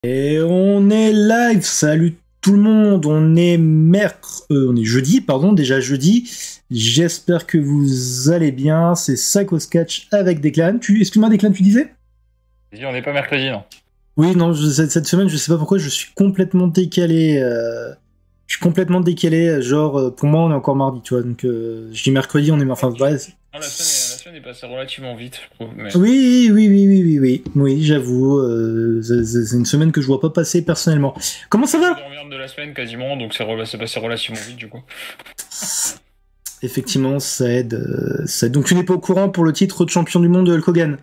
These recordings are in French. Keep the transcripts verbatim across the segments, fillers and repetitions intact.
Et on est live, salut tout le monde, on est merc... euh, on est jeudi, pardon, déjà jeudi. J'espère que vous allez bien, c'est Sacco Sketch avec Declan. Tu... Excuse-moi Declan, tu disais? Dis, on n'est pas mercredi, non? Oui, non, je- cette, cette semaine, je sais pas pourquoi, je suis complètement décalé. euh, Je suis complètement décalé, genre, euh, pour moi, on est encore mardi, tu vois, donc euh, je dis mercredi, on est... Enfin, bref. Non, la semaine, est, la semaine est passée relativement vite, je trouve. Mais... Oui, oui, oui, oui, oui, oui, oui, j'avoue, euh, c'est c'est une semaine que je vois pas passer personnellement. Comment ça va? Je de la semaine quasiment, donc c'est rela- passé relativement vite du coup. Effectivement, ça aide, euh, ça aide. Donc tu n'es pas au courant pour le titre de champion du monde de Hulk Hogan?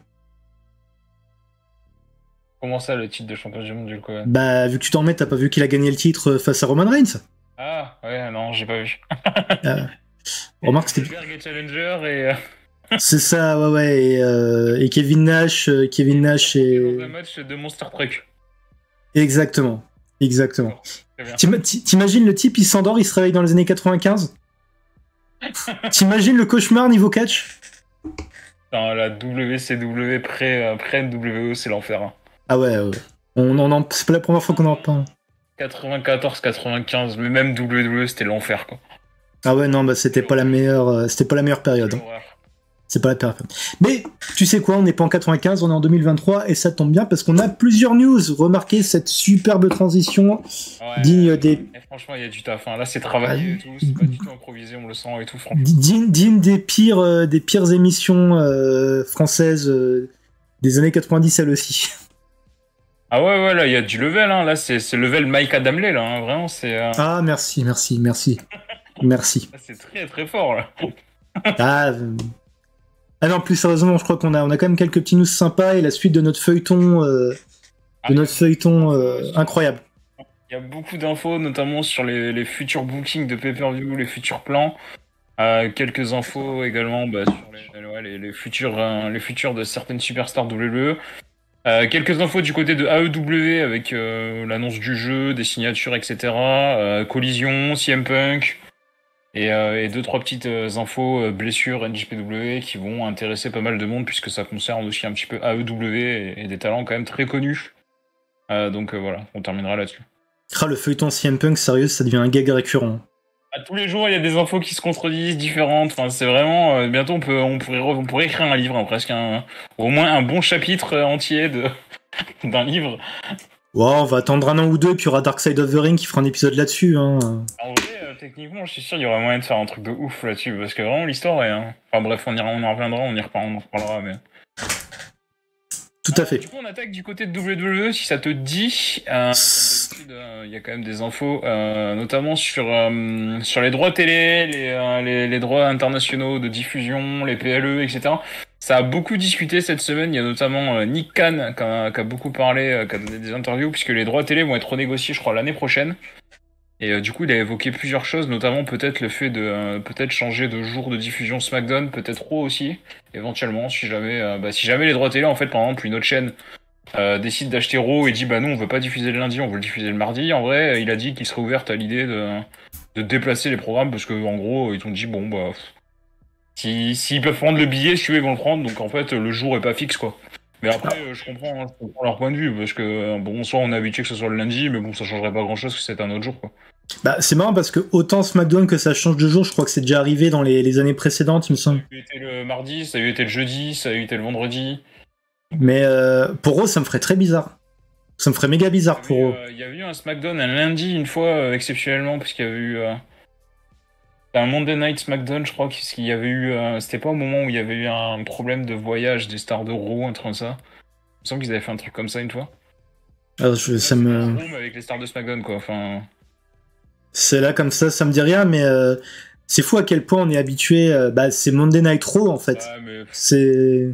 Comment ça, le titre de champion du monde du Hulk Hogan? Bah, vu que tu t'en remets, t'as pas vu qu'il a gagné le titre face à Roman Reigns? Ah, ouais, non, j'ai pas vu. euh, Remarque, c'était... Goldberg Challenger et... C'est ça, ouais, ouais, et, euh, et Kevin Nash, euh, Kevin Nash et... Dans un match de Monster Truck. Exactement, exactement. Très bien. T'ima- T'imagines le type, il s'endort, il se réveille dans les années quatre-vingt-quinze? T'imagines le cauchemar niveau catch? Dans la W C W pré, euh, pré-N W O, c'est l'enfer. Hein. Ah ouais, ouais. On, on en... C'est pas la première fois qu'on en parle. quatre-vingt-quatorze quatre-vingt-quinze, mais même W W E, c'était l'enfer, quoi. Ah ouais, non, bah c'était pas la meilleure, euh, c'était pas la meilleure période. Hein. C'est pas la période. Mais tu sais quoi, on n'est pas en quatre-vingt-quinze, on est en deux mille vingt-trois et ça tombe bien parce qu'on a plusieurs news. Remarquez cette superbe transition ouais, digne des. Et franchement, il y a du taf. Hein. Là, c'est travaillé et tout, c'est pas du tout improvisé, on le sent et tout. Franchement. Digne, digne des pires, euh, des pires émissions euh, françaises euh, des années quatre-vingt-dix, elle aussi. Ah ouais, ouais, là, il y a du level. Hein. Là, c'est level Mike Adamle, là. Hein. Vraiment, c'est. Euh... Ah, merci, merci, merci. Merci. C'est très, très fort, là. ah. Euh... Ah non, plus sérieusement, je crois qu'on a, on a quand même quelques petits news sympas et la suite de notre feuilleton, euh, de ah, notre feuilleton euh, incroyable. Il y a beaucoup d'infos, notamment sur les, les futurs bookings de pay-per-view, les futurs plans. Euh, quelques infos également bah, sur les, ouais, les, les, futurs, euh, les futurs de certaines superstars W W E. Euh, quelques infos du côté de A E W avec euh, l'annonce du jeu, des signatures, et cetera. Euh, Collision, C M Punk. Et, euh, et deux, trois petites euh, infos, euh, blessures, N J P W, qui vont intéresser pas mal de monde, puisque ça concerne aussi un petit peu A E W et, et des talents quand même très connus. Euh, donc euh, voilà, on terminera là-dessus. Ah, le feuilleton C M Punk, sérieux, ça devient un gag récurrent. À tous les jours, il y a des infos qui se contredisent, différentes. Enfin, c'est vraiment... Euh, bientôt, on, peut, on, pourrait, on pourrait écrire un livre, hein, presque. Un, au moins un bon chapitre entier de d'un livre. Ouais, on va attendre un an ou deux, puis il y aura Dark Side of the Ring qui fera un épisode là-dessus. Hein. En vrai, euh, techniquement, je suis sûr qu'il y aura moyen de faire un truc de ouf là-dessus, parce que vraiment, l'histoire est... Hein... Enfin bref, on, ira, on en reviendra, on, y repar, on en reparlera, mais... Tout à fait. Euh, du coup, on attaque du côté de W W E, si ça te dit. Euh, il euh, y a quand même des infos, euh, notamment sur, euh, sur les droits télé, les, euh, les, les droits internationaux de diffusion, les P L E, et cetera. Ça a beaucoup discuté cette semaine. Il y a notamment euh, Nick Khan qui a, qui a beaucoup parlé, euh, qui a donné des interviews, puisque les droits télé vont être renégociés, je crois, l'année prochaine. Et euh, du coup, il a évoqué plusieurs choses, notamment peut-être le fait de euh, peut-être changer de jour de diffusion SmackDown, peut-être Raw aussi, éventuellement, si jamais, euh, bah, si jamais les droits télé, en fait, par exemple, une autre chaîne euh, décide d'acheter Raw et dit bah non, on veut pas diffuser le lundi, on veut le diffuser le mardi. En vrai, il a dit qu'il serait ouvert à l'idée de, de déplacer les programmes parce que en gros, ils ont dit bon bah si s'ils peuvent prendre le billet, si tu veux, ils vont le prendre. Donc en fait, le jour est pas fixe quoi. Mais après, euh, je comprends, hein, je comprends leur point de vue, parce que, bon, soit on est habitué que ce soit le lundi, mais bon, ça changerait pas grand-chose que c'est un autre jour, quoi. Bah, c'est marrant parce que autant SmackDown que ça change de jour, je crois que c'est déjà arrivé dans les, les années précédentes, il me semble. Ça a eu été le mardi, ça a eu été le jeudi, ça a eu été le vendredi. Mais euh, pour eux, ça me ferait très bizarre. Ça me ferait méga bizarre pour eux. Il y a eu un SmackDown un lundi, une fois, euh, exceptionnellement, parce qu'il y avait eu... Euh... un Monday Night SmackDown, je crois qu'il y avait eu... Euh... C'était pas au moment où il y avait eu un problème de voyage des stars de Raw, un truc comme ça. Il me semble qu'ils avaient fait un truc comme ça une fois. Alors, je, ça me... Raw, avec les stars de SmackDown, quoi, enfin... C'est là, comme ça, ça me dit rien, mais... Euh... C'est fou à quel point on est habitué... Euh... Bah, c'est Monday Night Raw, en fait. Ouais, mais... C'est...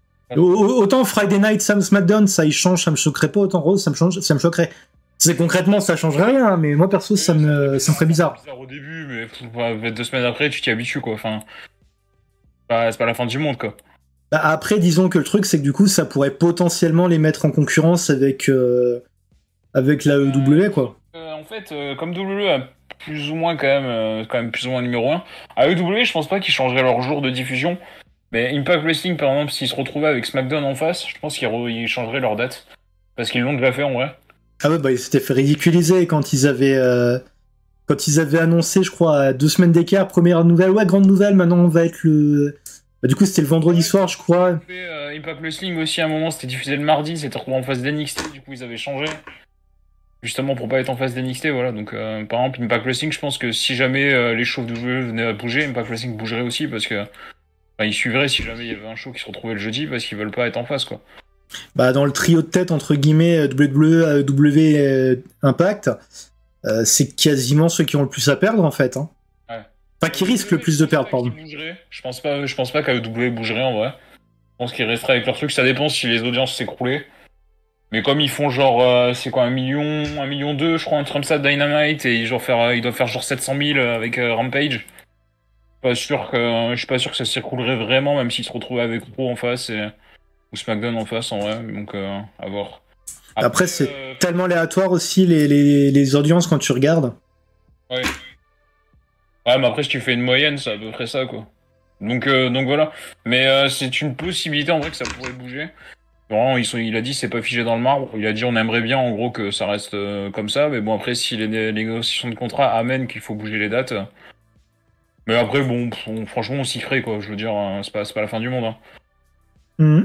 Autant Friday Night, Sam SmackDown, ça y change, ça me choquerait pas. Autant Raw, ça me, change, ça me choquerait. C'est concrètement, ça changerait rien, mais moi perso, oui, ça, me, ça me ferait bizarre. C'est bizarre au début, mais deux semaines après, tu t'y habitues, quoi. Enfin, c'est pas la fin du monde, quoi. Bah après, disons que le truc, c'est que du coup, ça pourrait potentiellement les mettre en concurrence avec, euh, avec la E W, quoi. Euh, en fait, euh, comme W W E a plus ou moins quand même, euh, quand même plus ou moins numéro un, à E W, je pense pas qu'ils changeraient leur jour de diffusion. Mais Impact Wrestling, par exemple, s'ils se retrouvaient avec SmackDown en face, je pense qu'ils re- changeraient leur date. Parce qu'ils l'ont déjà fait en vrai. Ah ouais, bah ils s'étaient fait ridiculiser quand ils avaient euh, quand ils avaient annoncé, je crois, à deux semaines d'écart, première nouvelle, ouais, grande nouvelle, maintenant on va être le... Bah, du coup, c'était le vendredi Ouais, soir, je crois. fait, euh, Impact Wrestling aussi, à un moment, c'était diffusé le mardi, c'était retrouvé en face d'N X T, du coup, ils avaient changé. Justement pour pas être en face d'N X T, voilà. Donc, euh, par exemple, Impact Wrestling, je pense que si jamais euh, les shows de W W E venaient à bouger, Impact Wrestling bougerait aussi parce que. Enfin, ils suivraient si jamais il y avait un show qui se retrouvait le jeudi parce qu'ils veulent pas être en face, quoi. Bah, dans le trio de tête, entre guillemets, W W E, W euh, Impact, euh, c'est quasiment ceux qui ont le plus à perdre, en fait. Hein. Ouais. Enfin, qui risquent le plus de perdre, pardon. Je pense pas, je pense pas qu'A E W bougerait en vrai. Je pense qu'ils resteraient avec leur truc. Ça dépend si les audiences s'écroulaient. Mais comme ils font genre, euh, c'est quoi, un million, un million deux, je crois, un truc comme ça, de Dynamite, et ils doivent faire, euh, ils doivent faire genre sept cent mille avec euh, Rampage. Pas sûr que, je suis pas sûr que ça s'écroulerait vraiment, même s'ils se retrouvaient avec Raw en face et, ou SmackDown en face, en vrai. Donc, euh, à voir. Après, Après c'est euh... tellement aléatoire aussi les, les, les audiences quand tu regardes. Ouais. Ouais, mais après, si tu fais une moyenne, c'est à peu près ça, quoi. Donc, euh, donc voilà. Mais euh, c'est une possibilité en vrai que ça pourrait bouger. Vraiment, ils sont, il a dit c'est pas figé dans le marbre. Il a dit on aimerait bien en gros que ça reste euh, comme ça. Mais bon, après, si les, les négociations de contrat amènent qu'il faut bouger les dates. Mais après, bon, on, franchement, on s'y ferait, quoi. Je veux dire, euh, c'est pas, pas la fin du monde. Hein. Mmh.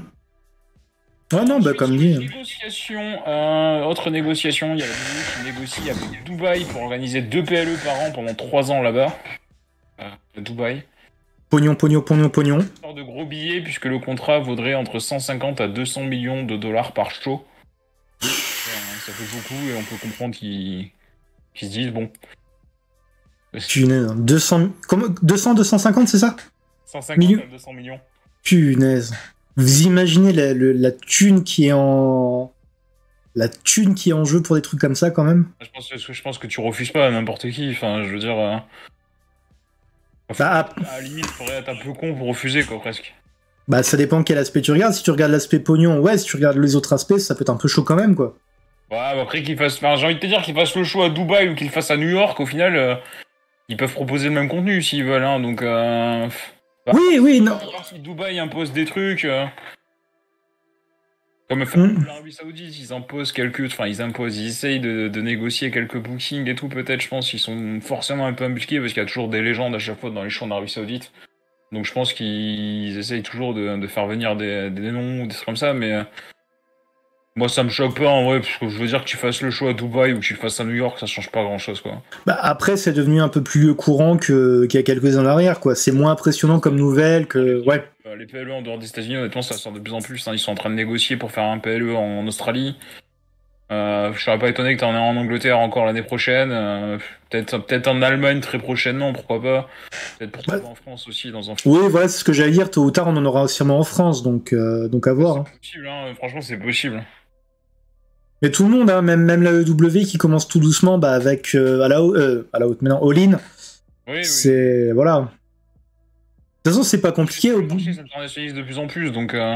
Ah non, bah comme dit. Négociation, euh, autre négociation, il y a la W W E qui négocie avec Dubaï pour organiser deux P L E par an pendant trois ans là-bas. Euh, Dubaï. Pognon, pognon, pognon, pognon. De gros billets puisque le contrat vaudrait entre cent cinquante à deux cents millions de dollars par show. Ça fait beaucoup et on peut comprendre qu'ils qu se disent bon. Punaise, deux cents, comment, deux cents, deux cent cinquante, c'est ça? cent cinquante à deux cents millions. Punaise. Vous imaginez la, la, la thune qui est en. La thune qui est en jeu pour des trucs comme ça, quand même? Je pense, je pense que tu refuses pas à n'importe qui. Enfin, je veux dire. Euh... Enfin, bah, à la limite, faudrait être un peu con pour refuser, quoi, presque. Bah, ça dépend quel aspect tu regardes. Si tu regardes l'aspect pognon, ouais, si tu regardes les autres aspects, ça peut être un peu chaud quand même, quoi. Ouais, bah après qu'il fasse. Enfin, j'ai envie de te dire qu'il fasse le show à Dubaï ou qu'il le fasse à New York, au final, euh, ils peuvent proposer le même contenu s'ils veulent, hein, donc. Euh... Bah, oui, oui, non. Si Dubaï impose des trucs. Euh... Comme mmh. l'Arabie Saoudite, ils imposent quelques. Enfin, ils imposent, ils essayent de, de négocier quelques bookings et tout, peut-être, je pense qu'ils sont forcément un peu impliqués parce qu'il y a toujours des légendes à chaque fois dans les shows en Arabie Saoudite. Donc je pense qu'ils essayent toujours de, de faire venir des, des noms ou des trucs comme ça, mais. Euh... Moi, ça me choque pas en vrai, parce que je veux dire que tu fasses le show à Dubaï ou que tu le fasses à New York, ça change pas grand chose, quoi. Bah après, c'est devenu un peu plus courant que, qu'il y a quelques années en arrière, quoi. C'est moins impressionnant comme nouvelle que. Ouais. Les P L E en dehors des États-Unis, honnêtement, ça sort de plus en plus. Hein. Ils sont en train de négocier pour faire un P L E en Australie. Euh, je serais pas étonné que t'en aies en Angleterre encore l'année prochaine. Euh, peut-être, peut-être en Allemagne très prochainement, pourquoi pas. Peut-être pour bah, en France aussi, dans un. Oui, voilà, c'est ce que j'allais dire. Tôt ou tard, on en aura sûrement en France, donc, euh, donc à voir. C'est hein. possible, hein. Franchement, c'est possible. Mais tout le monde, hein, même, même la E W qui commence tout doucement bah, avec euh, à la euh, à la haute maintenant All-in. Oui, c'est oui. Voilà. De toute façon, c'est pas compliqué. Au bout. Ça s'internationalise de plus en plus, donc. Euh...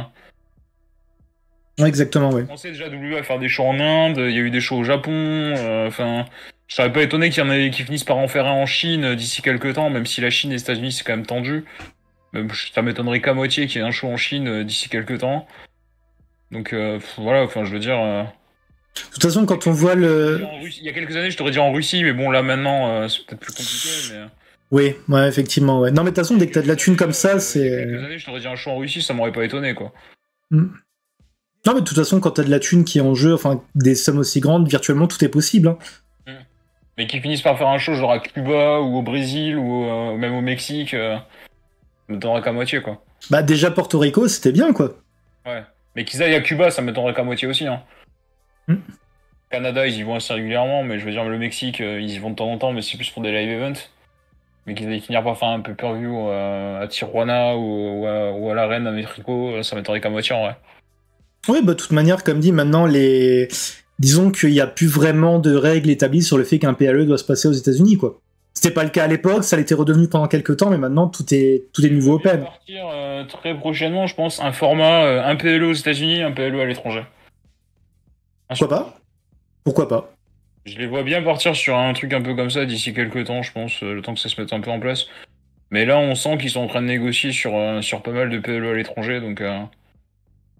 Ouais, exactement, ouais. On sait déjà W W E à faire des shows en Inde. Il y a eu des shows au Japon. Enfin, euh, je serais pas étonné qu'il y en ait qui finissent par en faire un en Chine d'ici quelques temps, même si la Chine et les États-Unis c'est quand même tendu. Même, ça m'étonnerait qu'à moitié qu'il y ait un show en Chine d'ici quelques temps. Donc euh, voilà, enfin, je veux dire. Euh... De toute façon, quand on voit le... Il y a quelques années, je t'aurais dit en Russie, mais bon, là, maintenant, euh, c'est peut-être plus compliqué, mais... Oui, ouais, effectivement, ouais. Non, mais de toute façon, dès que t'as de la thune comme ça, c'est... Il y a quelques années, je t'aurais dit un show en Russie, ça m'aurait pas étonné, quoi. Mm. Non, mais de toute façon, quand t'as de la thune qui est en jeu, enfin, des sommes aussi grandes, virtuellement, tout est possible, hein. Mm. Mais qu'ils finissent par faire un show genre à Cuba, ou au Brésil, ou euh, même au Mexique, euh, ça m'étonnerait qu'à moitié, quoi. Bah, déjà, Porto Rico, c'était bien, quoi. Ouais. Mais qu'ils aillent à Cuba, ça m'étonnerait qu'à moitié aussi, hein. Mm. Canada, ils y vont assez régulièrement, mais je veux dire, le Mexique, euh, ils y vont de temps en temps, mais c'est plus pour des live events. Mais qu'ils aillent finir par faire un pay-per-view euh, à Tijuana ou, ou à, ou à l'arène à Mexico, ça m'étonnerait qu'à moitié en vrai. Oui, bah de toute manière, comme dit, maintenant, les... disons qu'il n'y a plus vraiment de règles établies sur le fait qu'un P L E doit se passer aux États-Unis, quoi. C'était pas le cas à l'époque, ça l'était redevenu pendant quelques temps, mais maintenant tout est tout est nouveau open. Partir euh, très prochainement, je pense, un format, euh, un P L E aux États-Unis, un P L E à l'étranger. Pourquoi pas? Pourquoi pas? Je les vois bien partir sur un truc un peu comme ça d'ici quelques temps, je pense, le temps que ça se mette un peu en place. Mais là, on sent qu'ils sont en train de négocier sur, euh, sur pas mal de P L E à l'étranger, donc... Euh...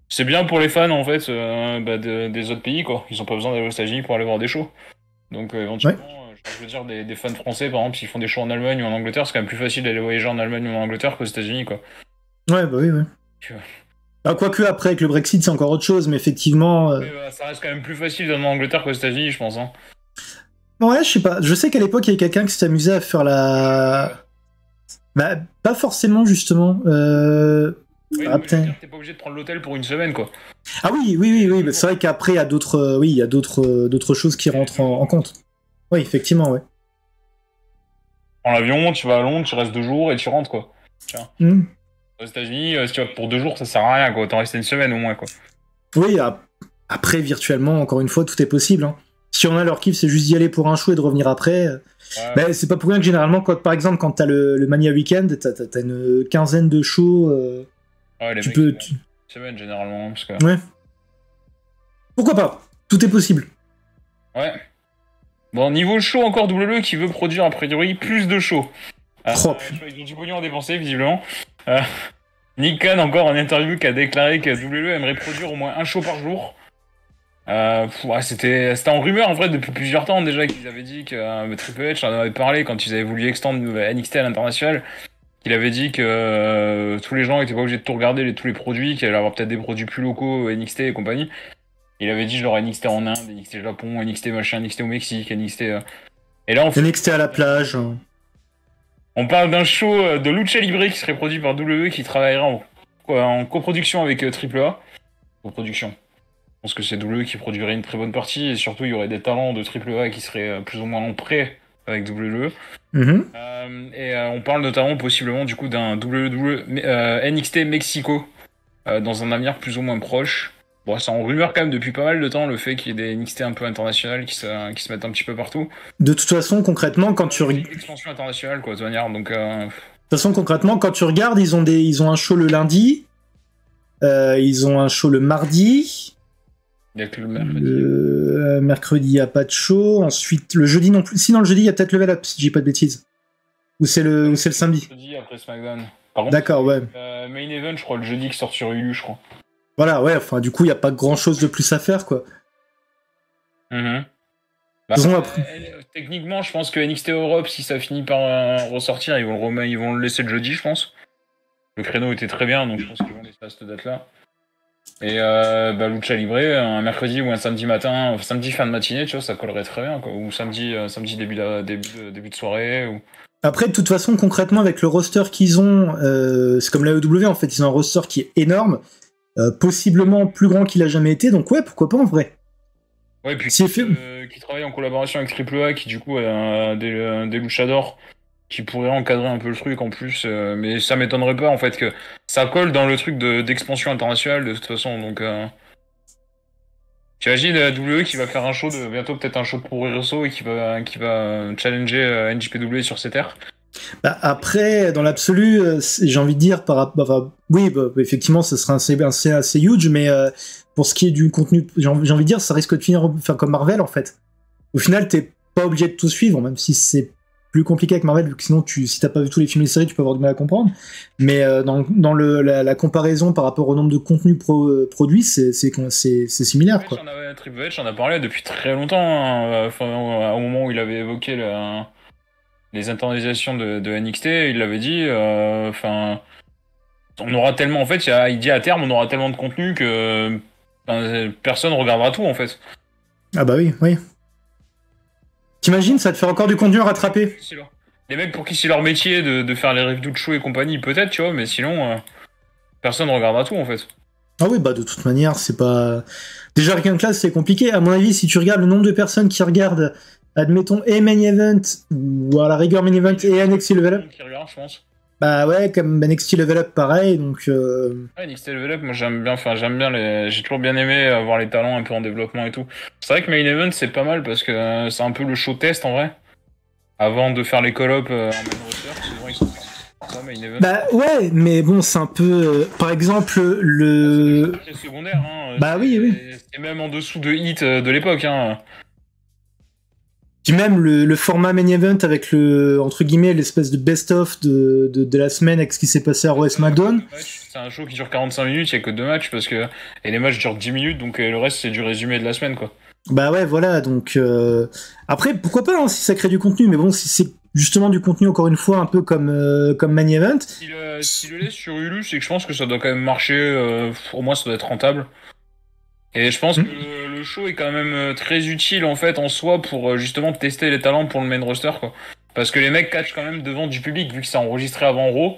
c'est bien pour les fans en fait euh, bah, de, des autres pays quoi. Ils ont pas besoin d'aller aux États-Unis pour aller voir des shows. Donc euh, éventuellement, ouais. euh, je veux dire des, des fans français par exemple, s'ils font des shows en Allemagne ou en Angleterre, c'est quand même plus facile d'aller voyager en Allemagne ou en Angleterre qu'aux États-Unis quoi. Ouais, bah oui, ouais. Tu vois. Ah, quoique après avec le Brexit c'est encore autre chose, mais effectivement. Euh... Mais, bah, ça reste quand même plus facile d'aller en Angleterre qu'aux États-Unis, je pense. Hein. Ouais, je sais pas. Je sais qu'à l'époque il y avait quelqu'un qui s'est amusé à faire la. Bah, pas forcément justement. Euh... Oui, ah, t'es pas obligé de prendre l'hôtel pour une semaine, quoi. Ah oui, oui, oui, oui. C'est vrai qu'après, il y a d'autres, euh, oui, il y a d'autres, euh, d'autres choses qui rentrent en, en compte. Oui, effectivement, ouais. Prends l'avion, tu vas à Londres, tu restes deux jours et tu rentres, quoi. Tiens. Mm. Aux États-Unis, euh, si tu vas pour deux jours, ça sert à rien, quoi. Autant rester une semaine au moins, quoi. Oui, après, virtuellement, encore une fois, tout est possible. Hein. Si on a leur kiff, c'est juste d'y aller pour un show et de revenir après. Ouais. Bah, c'est pas pour rien que généralement, quand, par exemple, quand t'as le, le Mania Weekend, t'as, t'as une quinzaine de shows. Euh... Ouais, les tu mecs, peux. Tu... semaine généralement, parce que. Ouais. Pourquoi pas? Tout est possible. Ouais. Bon, niveau show, encore W W E qui veut produire a priori plus de shows. Euh, oh, euh, ils ont du pognon à dépenser, visiblement. Euh, Nick Khan, encore en interview, qui a déclaré que W W E aimerait produire au moins un show par jour. Euh, ouais, c'était en rumeur en vrai depuis plusieurs temps déjà qu'ils avaient dit que euh, Triple H en avait parlé quand ils avaient voulu extendre N X T à l'international. Il avait dit que euh, tous les gens étaient pas obligés de tout regarder, les, tous les produits, qu'il allait avoir peut-être des produits plus locaux, N X T et compagnie. Il avait dit genre N X T en Inde, N X T Japon, N X T machin, N X T au Mexique, N X T... Euh... Et là on fait... N X T à la plage. On parle d'un show de Lucha Libre qui serait produit par W W E qui travaillera en, en coproduction avec euh, Triple A. Coproduction. Je pense que c'est W W E qui produirait une très bonne partie et surtout il y aurait des talents de Triple A qui seraient euh, plus ou moins en prêt avec W W E. Mm-hmm. Euh, et euh, on parle notamment possiblement du coup d'un W W E euh, N X T Mexico euh, dans un avenir plus ou moins proche. Bon, c'est en rumeur quand même depuis pas mal de temps le fait qu'il y ait des N X T un peu internationales qui se, qui se mettent un petit peu partout. De toute façon, concrètement, quand tu regardes. Expansion internationale quoi, de toute manière. Donc. Euh... De toute façon, concrètement, quand tu regardes, ils ont des, ils ont un show le lundi, euh, ils ont un show le mardi. Il y a que le mercredi. Le mercredi, il n'y a pas de show. Ensuite, le jeudi non plus. Sinon, le jeudi, il y a peut-être Level Up, si je dis pas de bêtises. Ou c'est le, ou c'est le samedi. Le jeudi après SmackDown. D'accord, ouais. Euh, Main Event, je crois, le jeudi qui sort sur Hulu, je crois. Voilà, ouais, enfin, du coup, il n'y a pas grand-chose de plus à faire, quoi. Mm-hmm. Bah, euh, techniquement, je pense que N X T Europe, si ça finit par euh, ressortir, ils vont, le ils vont le laisser le jeudi, je pense. Le créneau était très bien, donc je pense qu'ils vont laisser à cette date-là. Et euh, bah, Lucha Libre, un mercredi ou un samedi matin, samedi fin de matinée, tu vois, ça collerait très bien, quoi. Ou samedi, euh, samedi début, de, début, de, début de soirée. Ou... Après, de toute façon, concrètement, avec le roster qu'ils ont, euh, c'est comme la E W, en fait, ils ont un roster qui est énorme, euh, possiblement plus grand qu'il a jamais été, donc ouais, pourquoi pas en vrai. Ouais, puis qui, fait... euh, qui travaille en collaboration avec Triple A, qui du coup a euh, des, des luchadors qui pourraient encadrer un peu le truc en plus, euh, mais ça m'étonnerait pas en fait que ça colle dans le truc de, d'expansion internationale de toute façon, donc euh... tu imagines la W W E qui va faire un show de bientôt peut-être un show de Progresso et qui va qui va challenger euh, N J P W sur ses terres. Bah après, dans l'absolu, euh, j'ai envie de dire par rapport, enfin, oui, bah, effectivement, ce serait assez, assez, assez huge, mais euh, pour ce qui est du contenu, j'ai envie, j'ai envie de dire, ça risque de finir, enfin, comme Marvel en fait. Au final, t'es pas obligé de tout suivre, même si c'est plus compliqué avec Marvel, vu que sinon, tu, si t'as pas vu tous les films et les séries, tu peux avoir du mal à comprendre. Mais euh, dans, dans le, la, la comparaison par rapport au nombre de contenus pro, euh, produits, c'est, c'est, c'est, c'est similaire, quoi. Triple H, j'en a parlé depuis très longtemps, hein, enfin, au moment où il avait évoqué le, les internalisations de, de N X T, il l'avait dit, enfin, euh, on aura tellement, en fait, il, a, il dit à terme, on aura tellement de contenu que enfin, personne regardera tout, en fait. Ah bah oui, oui. T'imagines, ça te fait encore du contenu à rattraper. Les mecs pour qui c'est leur métier de, de faire les reviews de show et compagnie, peut-être, tu vois, mais sinon, euh, personne regardera tout, en fait. Ah oui, bah de toute manière, c'est pas... Déjà, rien que là, c'est compliqué. À mon avis, si tu regardes le nombre de personnes qui regardent, admettons, et Main Event, ou à la rigueur Main Event et N X T Level Up. Qui regarde, je pense. Bah ouais, comme N X T Level Up, pareil, donc... Euh... Ouais, N X T Level Up, moi j'aime bien, enfin j'aime bien les... J'ai toujours bien aimé euh, voir les talents un peu en développement et tout. C'est vrai que Main Event, c'est pas mal, parce que euh, c'est un peu le show test, en vrai. Avant de faire les call-ups euh, en main roster, souvent ils sont... Ça, Main Event. Bah ouais, mais bon, c'est un peu... Euh, par exemple, le... C'est secondaire, hein. Bah oui, oui. C'est même en dessous de Hit euh, de l'époque, hein. Puis même le, le format main event avec le, entre guillemets, l'espèce de best-of de, de, de la semaine avec ce qui s'est passé à Raw et SmackDown. C'est un show qui dure quarante-cinq minutes, il n'y a que deux matchs, parce que, et les matchs durent dix minutes, donc le reste c'est du résumé de la semaine, quoi. Bah ouais, voilà, donc... Euh... Après, pourquoi pas, hein, si ça crée du contenu, mais bon, si c'est justement du contenu, encore une fois, un peu comme, euh, comme main event... Si le, si le laisse sur Hulu, c'est que je pense que ça doit quand même marcher, euh, au moins ça doit être rentable. Et je pense mmh. que le, le show est quand même très utile en fait en soi pour justement tester les talents pour le main roster, quoi. Parce que les mecs catchent quand même devant du public vu que c'est enregistré avant Raw.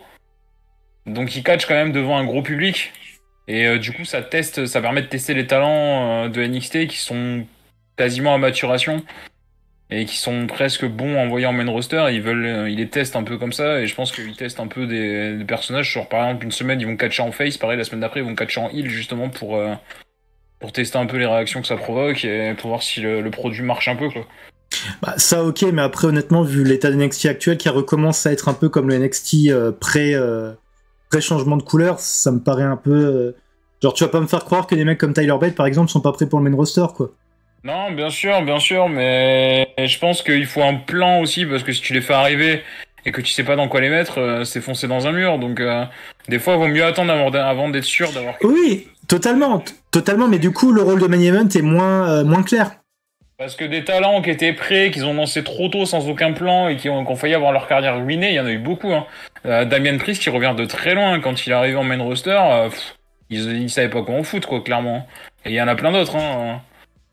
Donc ils catchent quand même devant un gros public. Et euh, du coup ça teste, ça permet de tester les talents euh, de N X T qui sont quasiment à maturation et qui sont presque bons envoyés en main roster. Ils veulent, euh, ils les testent un peu comme ça et je pense qu'ils testent un peu des, des personnages. Sur par exemple une semaine ils vont catcher en face, pareil la semaine d'après ils vont catcher en heel justement pour euh, pour tester un peu les réactions que ça provoque et pour voir si le, le produit marche un peu, quoi. Bah, ça ok, mais après honnêtement vu l'état de N X T actuel qui recommence à être un peu comme le N X T euh, pré, euh, pré changement de couleur, ça me paraît un peu euh... genre tu vas pas me faire croire que des mecs comme Tyler Bate par exemple sont pas prêts pour le main roster, quoi. Non, bien sûr, bien sûr, mais je pense qu'il faut un plan aussi parce que si tu les fais arriver et que tu sais pas dans quoi les mettre, euh, c'est foncer dans un mur, donc euh, des fois il vaut mieux attendre avant, avant d'être sûr d'avoir... Oui, totalement, totalement, mais du coup le rôle de main event est moins, euh, moins clair. Parce que des talents qui étaient prêts, qu'ils ont lancé trop tôt sans aucun plan et qui ont, qui ont failli avoir leur carrière ruinée, il y en a eu beaucoup. Hein. Euh, Damien Priest qui revient de très loin quand il est arrivé en main roster, euh, pff, ils, ils savaient pas quoi en foutre, quoi, clairement. Et il y en a plein d'autres. Hein.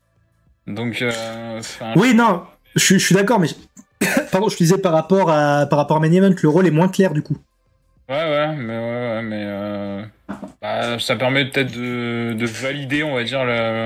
Donc, euh, oui, non, je, je suis d'accord, mais pardon, je disais par rapport à par rapport à main event, le rôle est moins clair du coup. Ouais, ouais, mais ouais, ouais mais euh, bah, ça permet peut-être de, de valider, on va dire, le.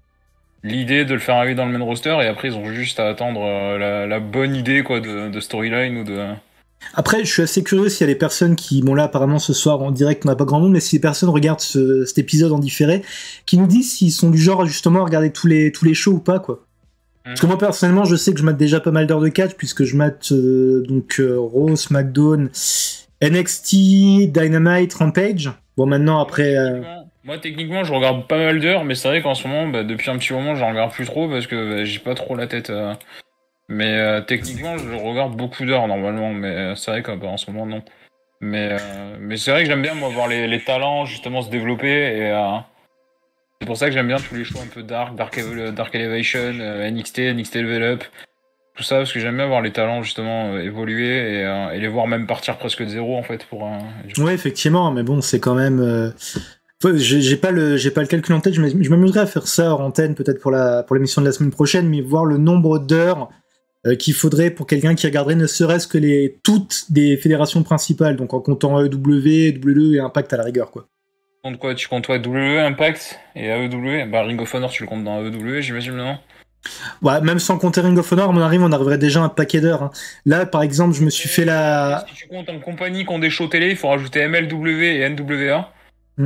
L'idée de le faire arriver dans le main roster et après ils ont juste à attendre euh, la, la bonne idée, quoi, de, de storyline ou de... Après je suis assez curieux s'il y a des personnes qui, bon là apparemment ce soir en direct on n'a pas grand monde, mais si les personnes regardent ce, cet épisode en différé, qui nous disent s'ils sont du genre justement à regarder tous les, tous les shows ou pas, quoi. Mmh. Parce que moi personnellement je sais que je mate déjà pas mal d'heures de catch puisque je mate euh, donc euh, Raw, SmackDown, N X T, Dynamite, Rampage. Bon maintenant après... Euh... Moi, techniquement, je regarde pas mal d'heures, mais c'est vrai qu'en ce moment, bah, depuis un petit moment, j'en regarde plus trop parce que bah, j'ai pas trop la tête. Euh... Mais euh, techniquement, je regarde beaucoup d'heures normalement, mais euh, c'est vrai qu'en bah, ce moment, non. Mais, euh, mais c'est vrai que j'aime bien, moi, voir les, les talents justement se développer et euh... c'est pour ça que j'aime bien tous les shows un peu dark, Dark, dark Elevation, euh, N X T, N X T Level Up, tout ça, parce que j'aime bien voir les talents justement euh, évoluer et, euh, et les voir même partir presque de zéro en fait. Pour, euh, ouais, effectivement, mais bon, c'est quand même. Euh... J'ai pas le j'ai pas le calcul en tête, je m'amuserais à faire ça hors antenne peut-être pour la pour l'émission de la semaine prochaine, mais voir le nombre d'heures euh, qu'il faudrait pour quelqu'un qui regarderait ne serait-ce que les toutes des fédérations principales, donc en comptant A E W, W E et Impact à la rigueur, quoi. Tu comptes quoi? Tu comptes quoi? W E, Impact et A E W? Bah Ring of Honor tu le comptes dans A E W, j'imagine, non? Ouais, même sans compter Ring of Honor, à mon avis, on arriverait déjà à un paquet d'heures. Hein. Là, par exemple, je me suis et fait la... Si tu comptes en compagnie qui ont des shows télé, il faut rajouter M L W et N W A. Hmm.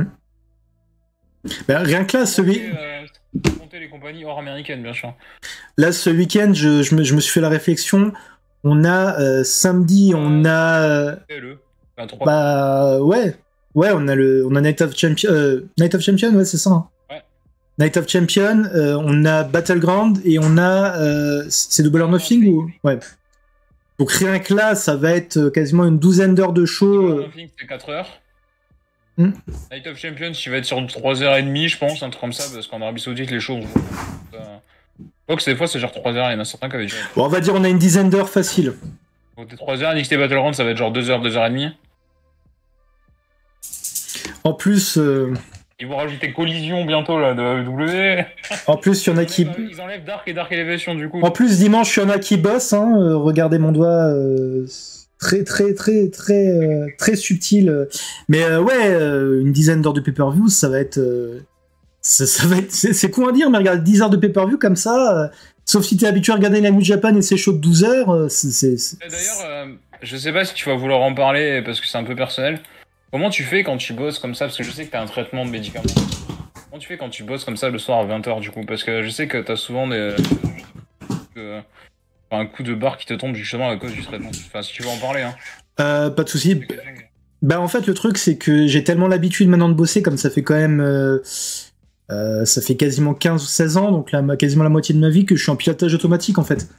Ben, rien que là, ce week-end... Euh, compter les compagnies hors américaines, bien sûr. Là, ce week-end, je, je, me, je me suis fait la réflexion. On a euh, samedi, on a... Euh, le vingt-trois. Bah, ouais. Ouais, on a le on a Night of Champion... Euh, Night of Champion, ouais, c'est ça. Hein. Ouais. Night of Champion, euh, on a Battleground et on a... Euh, c'est Double or Nothing ou... Ouais. Donc rien que là, ça va être quasiment une douzaine d'heures de show. Double or Nothing, c'est quatre heures. Hmm. Night of Champions, il va être sur trois heures trente, je pense, un truc comme ça, parce qu'en Arabie Saoudite, les shows... Je crois que des fois, c'est genre trois heures, il y en a certains qui avaient déjà... Bon, on va dire on a une dizaine d'heures facile. Donc trois heures, N X T Battleground, ça va être genre deux heures, deux heures trente. En plus... Euh... Ils vont rajouter Collision bientôt, là, de A E W. En plus, il y en a qui... Ils enlèvent Dark et Dark Elevation, du coup. En plus, dimanche, il y en a qui bossent, hein. Euh, regardez mon doigt... Euh... Très très très très euh, très subtil, mais euh, ouais, euh, une dizaine d'heures de pay-per-view, ça va être, euh, ça, ça va être, c'est con à dire, mais regarde dix heures de pay-per-view comme ça, euh, sauf si t'es habitué à regarder la New Japan et ses shows de douze heures, euh, c'est. D'ailleurs, euh, je sais pas si tu vas vouloir en parler parce que c'est un peu personnel. Comment tu fais quand tu bosses comme ça, parce que je sais que t'as un traitement de médicaments. Comment tu fais quand tu bosses comme ça le soir à vingt heures du coup, parce que je sais que t'as souvent des euh, un coup de barre qui te tombe justement à cause du traitement. Enfin, si tu veux en parler, hein. Euh, pas de souci. Bah en fait le truc c'est que j'ai tellement l'habitude maintenant de bosser, comme ça fait quand même euh, euh, ça fait quasiment quinze ou seize ans, donc là quasiment la moitié de ma vie, que je suis en pilotage automatique en fait.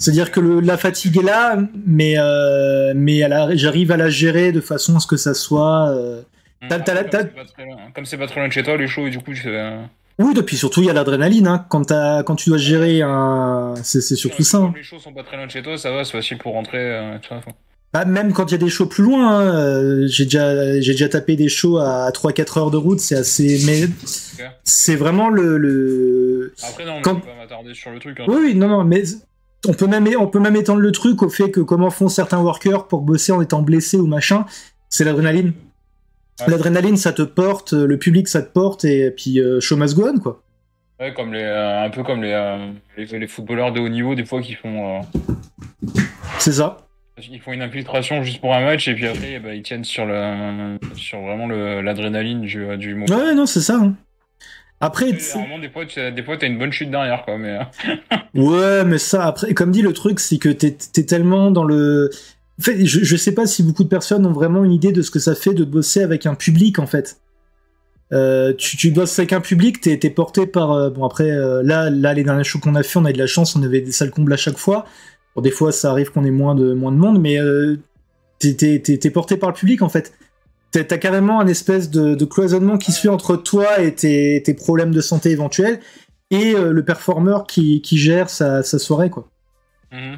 C'est-à-dire que le, la fatigue est là, mais, euh, mais j'arrive à la gérer de façon à ce que ça soit... Euh, t'as, t'as, t'as, comme c'est pas très loin de chez toi, les shows, et du coup... Euh... Oui, et puis surtout, il y a l'adrénaline. Hein. Quand, quand tu dois gérer un... C'est surtout ouais, ça. Comme hein. les shows sont pas très loin de chez toi, ça va, c'est facile pour rentrer. Euh, tu vois, bah, même quand il y a des shows plus loin, hein, euh, j'ai déjà, j'ai déjà tapé des shows à trois quatre heures de route, c'est assez... Mais okay. C'est vraiment le... le... Après, non, quand... je vais pas m'attarder sur le truc. Hein. Oui, oui, non, non, mais... On peut, même, on peut même étendre le truc au fait que comment font certains workers pour bosser en étant blessés ou machin, c'est l'adrénaline. Ouais. L'adrénaline, ça te porte, le public, ça te porte, et puis euh, show must go on, quoi. Ouais, comme les, euh, un peu comme les, euh, les, les footballeurs de haut niveau, des fois, qui font... Euh... C'est ça. Ils font une infiltration juste pour un match, et puis après, bah, ils tiennent sur, le, sur vraiment l'adrénaline du, du moment. Ouais, non, c'est ça. Hein. Après, vraiment, des fois, tu as, des fois, t'as une bonne chute derrière, quoi. Mais... ouais, mais ça, après, comme dit, le truc, c'est que t'es es tellement dans le... En fait, je, je sais pas si beaucoup de personnes ont vraiment une idée de ce que ça fait de bosser avec un public, en fait. Euh, tu, tu bosses avec un public, t'es es porté par... Euh, bon, après, euh, là, là, les derniers shows qu'on a fait, on a eu de la chance, on avait des salles combles à chaque fois. Bon, des fois, ça arrive qu'on ait moins de, moins de monde, mais euh, t'es porté par le public, en fait. T'as carrément un espèce de, de cloisonnement qui se fait entre toi et tes, tes problèmes de santé éventuels et euh, le performeur qui, qui gère sa, sa soirée, quoi. Mmh.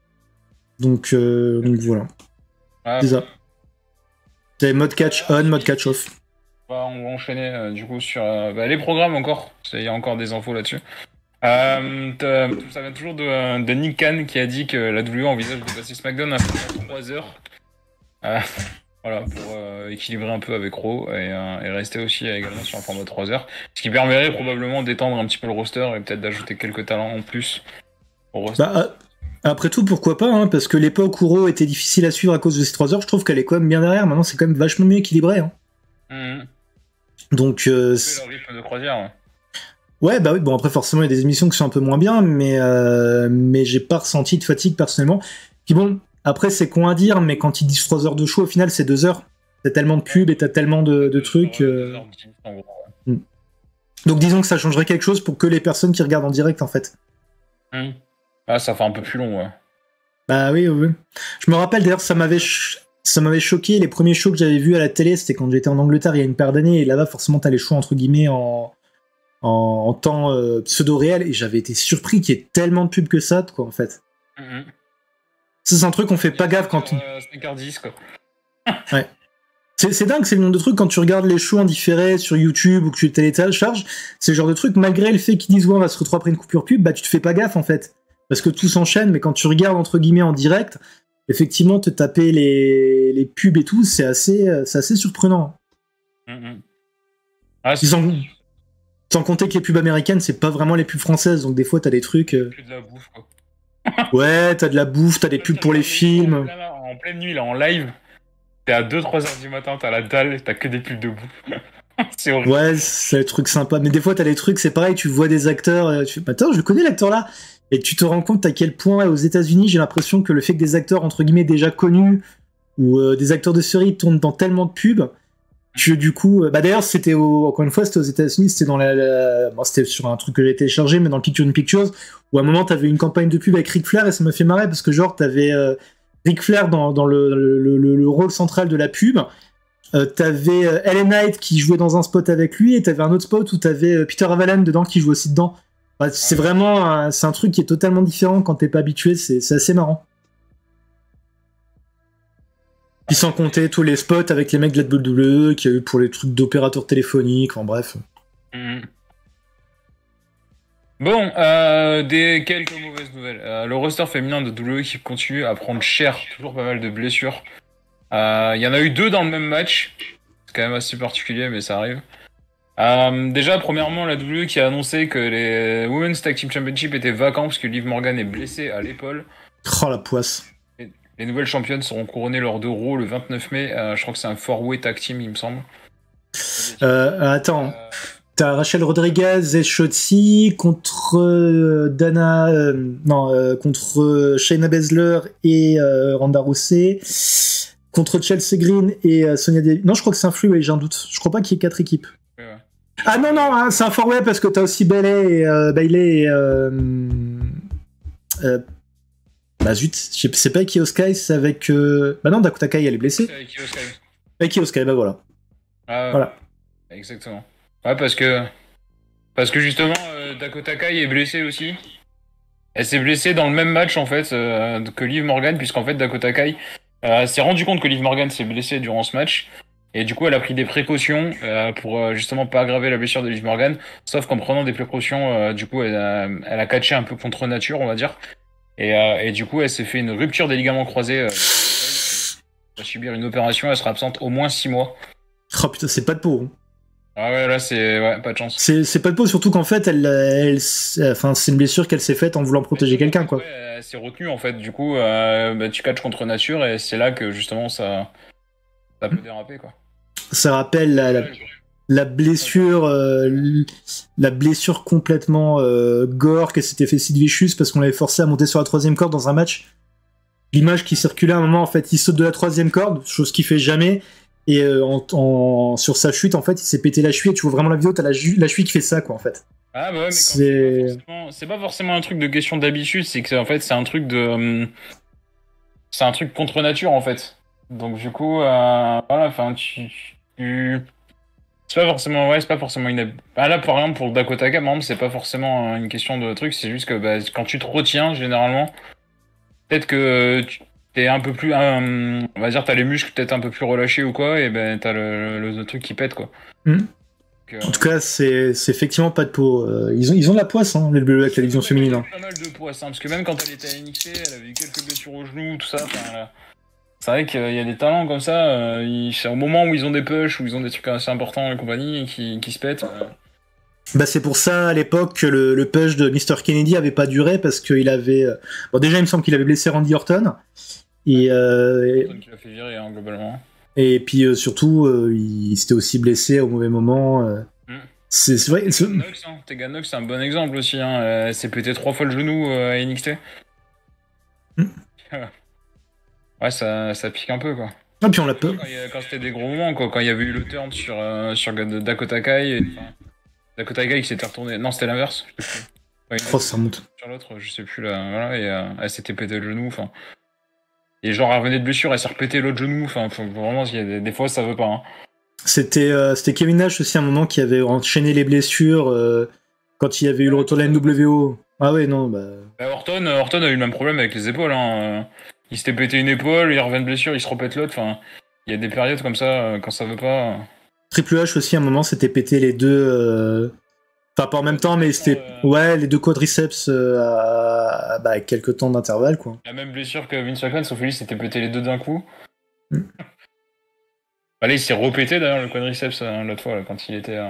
Donc, euh, donc voilà. Ah, c'est ça. T'avais mode catch on, mode catch off. Bah, on va enchaîner euh, du coup sur euh, bah, les programmes encore. Il y a encore des infos là-dessus. Euh, ça vient toujours de, de Nick Khan qui a dit que la W W E envisage de passer SmackDown à trois heures. Euh, Voilà, pour euh, équilibrer un peu avec Raw et, euh, et rester aussi euh, également sur un format de trois heures. Ce qui permettrait probablement d'étendre un petit peu le roster et peut-être d'ajouter quelques talents en plus au roster. Bah, après tout, pourquoi pas, hein, parce que l'époque où Raw était difficile à suivre à cause de ces trois heures, je trouve qu'elle est quand même bien derrière. Maintenant, c'est quand même vachement mieux équilibré. Hein. Mmh. Donc. Euh, c'est le rythme de croisière, ouais. Ouais, bah oui, bon, après, forcément, il y a des émissions qui sont un peu moins bien, mais, euh, mais j'ai pas ressenti de fatigue personnellement. Puis bon. Après, c'est con à dire, mais quand ils disent trois heures de show, au final, c'est deux heures. T'as tellement de pubs et t'as tellement de, de trucs. Euh... Mm. Donc, disons que ça changerait quelque chose pour que les personnes qui regardent en direct, en fait. Mm. Ah, ça fait un peu plus long, ouais. Bah oui, oui. Je me rappelle, d'ailleurs, ça m'avait ch... ça m'avait choqué. Les premiers shows que j'avais vus à la télé, c'était quand j'étais en Angleterre il y a une paire d'années. Et là-bas, forcément, t'as les shows, entre guillemets, en, en... en temps euh, pseudo-réel. Et j'avais été surpris qu'il y ait tellement de pubs que ça, quoi, en fait. Mm-hmm. C'est un truc qu'on fait pas gaffe quand... Euh, cinq heures dix, quoi. Ouais. C'est dingue, c'est le nombre de trucs quand tu regardes les shows en différé sur YouTube ou que tu télécharges, c'est le genre de truc, malgré le fait qu'ils disent ouais, on va se retrouver après une coupure pub, bah tu te fais pas gaffe en fait. Parce que tout s'enchaîne, mais quand tu regardes entre guillemets en direct, effectivement te taper les, les pubs et tout, c'est assez, assez surprenant. Mm-hmm. Ah, sans, sans compter que les pubs américaines, c'est pas vraiment les pubs françaises, donc des fois t'as des trucs... Euh... de la bouffe, quoi. Ouais, t'as de la bouffe, t'as des pubs pour les films. En, plein, en pleine nuit, là, en live, t'es à deux trois heures du matin, t'as la dalle, t'as que des pubs de bouffe. C'est horrible. Ouais, c'est des trucs sympas. Mais des fois, t'as des trucs, c'est pareil, tu vois des acteurs, tu fais, attends, je connais l'acteur là. Et tu te rends compte à quel point, aux États-Unis, j'ai l'impression que le fait que des acteurs, entre guillemets, déjà connus, ou euh, des acteurs de série tournent dans tellement de pubs, que du coup, euh, bah d'ailleurs, c'était au, encore une fois, c'était aux États-Unis, c'était dans la, la... Bon, c'était sur un truc que j'ai téléchargé, mais dans le Picture in Pictures, où à un moment, t'avais une campagne de pub avec Ric Flair, et ça m'a fait marrer, parce que genre, t'avais euh, Ric Flair dans, dans le, le, le, le rôle central de la pub, euh, t'avais euh, L A Knight qui jouait dans un spot avec lui, et t'avais un autre spot où t'avais euh, Peter Avalan dedans qui jouait aussi dedans. Bah, c'est vraiment, un, c'est un truc qui est totalement différent quand t'es pas habitué, c'est assez marrant. Puis sans compter tous les spots avec les mecs de la W W E qu'il y a eu pour les trucs d'opérateurs téléphoniques, en bref. Mmh. Bon, euh, des quelques mauvaises nouvelles. Euh, le roster féminin de W W E qui continue à prendre cher, toujours pas mal de blessures. Il euh, y en a eu deux dans le même match. C'est quand même assez particulier, mais ça arrive. Euh, déjà, premièrement, la W W E qui a annoncé que les Women's Tag Team Championship étaient vacants parce que Liv Morgan est blessée à l'épaule. Oh la poisse. Les nouvelles championnes seront couronnées lors de Raw le vingt-neuf mai. Euh, je crois que c'est un four-way tag team, il me semble. Euh, attends. Euh... T'as Rachel Rodriguez et Shotzi contre euh, Dana... Euh, non, euh, contre euh, Shayna Baszler et euh, Ronda Rousey. Contre Chelsea Green et euh, Sonya Deville. Non, je crois que c'est un freeway, j'ai un doute. Je crois pas qu'il y ait quatre équipes. Ouais, ouais. Ah non, non, hein, c'est un four-way parce que t'as aussi Bayley et... Euh, Bayley et... Euh, euh, Bah zut, c'est pas Io Sky, c'est avec... Euh... Bah non, Dakota Kai, elle est blessée. C'est avec Io Sky. Avec Io Sky, bah voilà. Ah, voilà. Exactement. Ouais, parce que... Parce que justement, euh, Dakota Kai est blessée aussi. Elle s'est blessée dans le même match, en fait, euh, que Liv Morgan, puisqu'en fait, Dakota Kai euh, s'est rendu compte que Liv Morgan s'est blessée durant ce match. Et du coup, elle a pris des précautions euh, pour euh, justement pas aggraver la blessure de Liv Morgan. Sauf qu'en prenant des précautions, euh, du coup, elle a, elle a catché un peu contre nature, on va dire. Et, euh, et du coup, elle s'est fait une rupture des ligaments croisés. Euh, elle va subir une opération, elle sera absente au moins six mois. Oh putain, c'est pas de peau. Hein. Ah ouais, là, c'est ouais, pas de chance. C'est pas de peau, surtout qu'en fait, elle, elle, enfin, c'est une blessure qu'elle s'est faite en voulant protéger quelqu'un, quoi. Ouais, elle s'est retenue, en fait. Du coup, euh, bah, tu catches contre nature et c'est là que justement ça, ça peut déraper, quoi. Ça rappelle la, la, la blessure, euh, la blessure complètement euh, gore qu'elle s'était fait Sid Vicious parce qu'on l'avait forcé à monter sur la troisième corde dans un match. L'image qui circulait à un moment, en fait, il saute de la troisième corde, chose qu'il fait jamais. Et euh, en, en, sur sa chute, en fait, il s'est pété la cheville. Et tu vois vraiment la vidéo, t'as la, la cheville qui fait ça, quoi, en fait. Ah bah ouais, mais c'est pas, pas forcément un truc de question d'habitude, c'est que en fait, c'est un truc de, hum, c'est un truc contre nature, en fait. Donc du coup, euh, voilà, enfin, tu, tu... c'est pas forcément, ouais, c'est pas forcément une. Ah, là, par exemple, pour Dakota Kai, par exemple, c'est pas forcément une question de truc, c'est juste que bah, quand tu te retiens, généralement, peut-être que tu t'es un peu plus, euh, on va dire, t'as les muscles peut-être un peu plus relâchés ou quoi, et ben t'as le, le, le truc qui pète, quoi. Mmh. Donc, euh... En tout cas, c'est effectivement pas de peau. Euh, ils, ont, ils ont de la poisse, hein, les W W E avec la division féminine. Hein. Pas mal de poisse, hein, parce que même quand elle était à N X T, elle avait eu quelques blessures au genou, tout ça. Là, c'est vrai qu'il y a des talents comme ça. Euh, ils, c'est au moment où ils ont des pushs, où ils ont des trucs assez importants et compagnie, et qui, qui se pètent. Euh... Bah c'est pour ça à l'époque que le, le push de mister Kennedy avait pas duré parce qu'il avait. Euh... Bon, déjà, il me semble qu'il avait blessé Randy Orton. Et. Euh... Orton qui l'a fait virer, hein, globalement. Et puis euh, surtout, euh, il s'était aussi blessé au mauvais moment. Euh... Mm. C'est vrai. Tegan Nox, hein. Tegan Nox, c'est un bon exemple aussi. Hein. Elle s'est pété trois fois le genou euh, à N X T. Mm. Ouais, ça, ça pique un peu, quoi. Ah, puis on l'a peur. Quand, quand c'était des gros moments, quoi. Quand il y avait eu le turn sur, euh, sur Dakota Kai. Et, enfin, Dakota Kai qui s'était retourné. Non, c'était l'inverse. Enfin, oh, ça monte. Sur l'autre, je sais plus là. Voilà, et euh, elle s'était pété le genou. Enfin. Et genre, elle revenait de blessure, elle s'est repété l'autre genou. Enfin, vraiment, il y a des, des fois, ça veut pas. Hein. C'était euh, Kevin Nash aussi, à un moment, qui avait enchaîné les blessures euh, quand il y avait eu le retour de la N W O. Ah ouais, non, bah. bah Orton, Orton a eu le même problème avec les épaules. Hein. Il s'était pété une épaule, il revient de blessure, il se repète l'autre. Enfin, il y a des périodes comme ça, quand ça veut pas. Triple H aussi, à un moment, s'était pété les deux. Euh... Enfin, pas en même temps, mais c'était. Euh... Ouais, les deux quadriceps euh, à bah, quelques temps d'intervalle, quoi. La même blessure que Vince McMahon, sauf que lui, s'était pété les deux d'un coup. Mm. Bah là, il s'est repété d'ailleurs le quadriceps euh, l'autre fois, là, quand il était. Euh...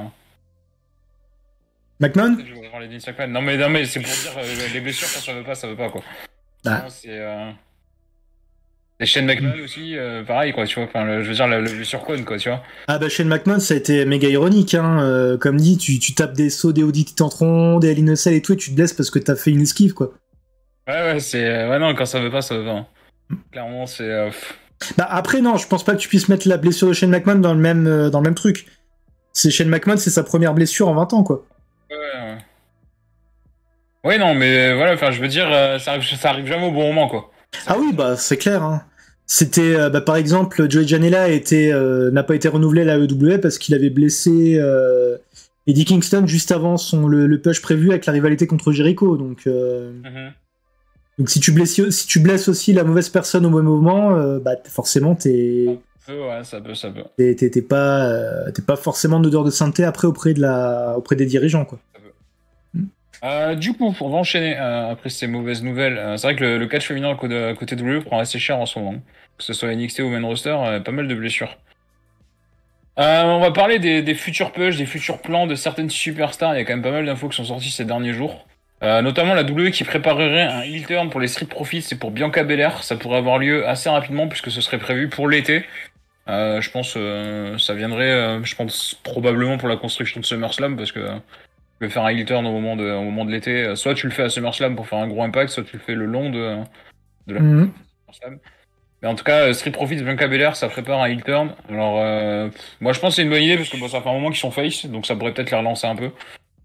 McMahon les Non, mais, non, mais c'est pour dire, euh, les blessures, quand ça veut pas, ça veut pas, quoi. Ah. C'est. Euh... Et Shane McMahon aussi, euh, pareil, quoi, tu vois. Enfin, le, je veux dire, le, le sur Con, quoi, tu vois. Ah bah Shane McMahon, ça a été méga ironique, hein. Euh, comme dit, tu, tu tapes des sauts, des O D T Tentron, des Hell in a Cell et tout, et tu te blesses parce que t'as fait une esquive, quoi. Ouais, ouais, c'est. Ouais, non, quand ça veut pas, ça veut pas. Hein. Clairement, c'est. Euh... Bah après, non, je pense pas que tu puisses mettre la blessure de Shane McMahon dans le même, euh, dans le même truc. C'est Shane McMahon, c'est sa première blessure en vingt ans, quoi. Ouais, ouais. Ouais, non, mais voilà, enfin, je veux dire, euh, ça, arrive, ça arrive jamais au bon moment, quoi. Ça ah oui, bah c'est clair, hein. C'était, euh, bah, par exemple, Joey Janela était, euh, n'a pas été renouvelé à la E W parce qu'il avait blessé euh, Eddie Kingston juste avant son, le, le push prévu avec la rivalité contre Jericho. Donc, euh, mm-hmm. donc si, tu blesses, si tu blesses aussi la mauvaise personne au mauvais moment, euh, bah, forcément, t'es. Ça peut, ouais, ça peut, ça peut. T'es, t'es, t'es pas, euh, t'es pas forcément d'odeur de sainteté après auprès, de la, auprès des dirigeants, quoi. Ça peut. Mm. Euh, du coup, on va enchaîner euh, après ces mauvaises nouvelles. Euh, c'est vrai que le, le catch féminin à côté, à côté de W W E prend assez cher en ce moment. Que ce soit N X T ou main roster, euh, pas mal de blessures. Euh, on va parler des, des futurs push, des futurs plans de certaines superstars. Il y a quand même pas mal d'infos qui sont sorties ces derniers jours. Euh, notamment la W W E qui préparerait un heel turn pour les Street Profits et pour Bianca Belair. Ça pourrait avoir lieu assez rapidement puisque ce serait prévu pour l'été. Euh, je pense euh, ça viendrait, euh, je pense probablement pour la construction de SummerSlam parce que euh, tu peux faire un heel turn au moment de, au moment de l'été. Soit tu le fais à SummerSlam pour faire un gros impact, soit tu le fais le long de, de la mmh. SummerSlam. Mais en tout cas, Street Profits, Bianca Belair, ça prépare un heel turn. Alors, euh, moi je pense que c'est une bonne idée parce que bon, ça fait un moment qu'ils sont face, donc ça pourrait peut-être les relancer un peu.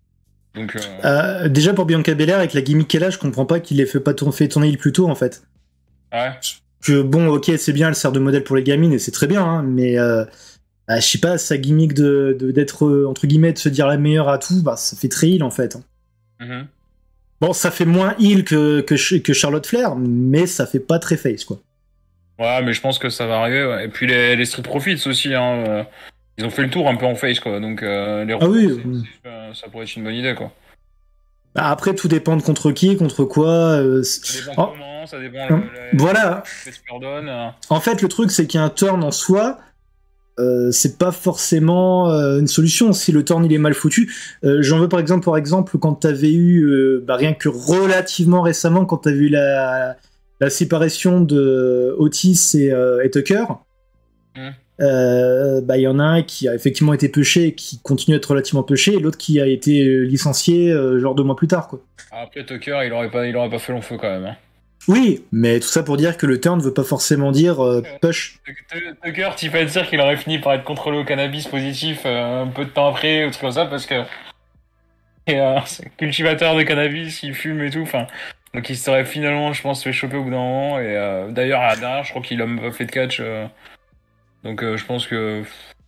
Donc, euh... Euh, déjà pour Bianca Belair, avec la gimmick qu'elle a, je comprends pas qu'il ait fait pas tourner, fait tourner il plus tôt en fait. Ouais. Que bon, ok, c'est bien, elle sert de modèle pour les gamines et c'est très bien, hein, mais euh, bah, je sais pas, sa gimmick de d'être euh, entre guillemets de se dire la meilleure à tout, bah ça fait très heal en fait. Mm-hmm. Bon, ça fait moins heal que, que que Charlotte Flair, mais ça fait pas très face quoi. Ouais, mais je pense que ça va arriver. Ouais. Et puis les, les Street Profits aussi, hein, euh, ils ont fait le tour un peu en face quoi, donc euh, les ah oui, euh, ça pourrait être une bonne idée quoi. Bah après, tout dépend de contre qui, contre quoi. Euh, ça dépend oh. comment, ça dépend. Le, le, voilà. Euh. En fait, le truc, c'est qu'il y a un turn en soi. Euh, c'est pas forcément euh, une solution si le turn il est mal foutu. Euh, J'en veux par exemple, par exemple, quand t'avais eu, euh, bah, rien que relativement récemment, quand t'avais eu la, la séparation de Otis et, euh, et Tucker. Mm. Euh, bah il y en a un qui a effectivement été pêché et qui continue à être relativement pêché et l'autre qui a été licencié euh, genre deux mois plus tard quoi. Après Tucker il aurait pas il aurait pas fait long feu quand même hein. Oui, mais tout ça pour dire que le turn ne veut pas forcément dire euh, push. Tucker, tu peux dire qu'il aurait fini par être contrôlé au cannabis positif euh, un peu de temps après ou truc comme ça parce que et, euh, c'est cultivateur de cannabis, il fume et tout, enfin donc il serait finalement je pense fait choper au bout d'un moment et euh, d'ailleurs à derrière je crois qu'il a même pas fait de catch euh, donc euh, je pense que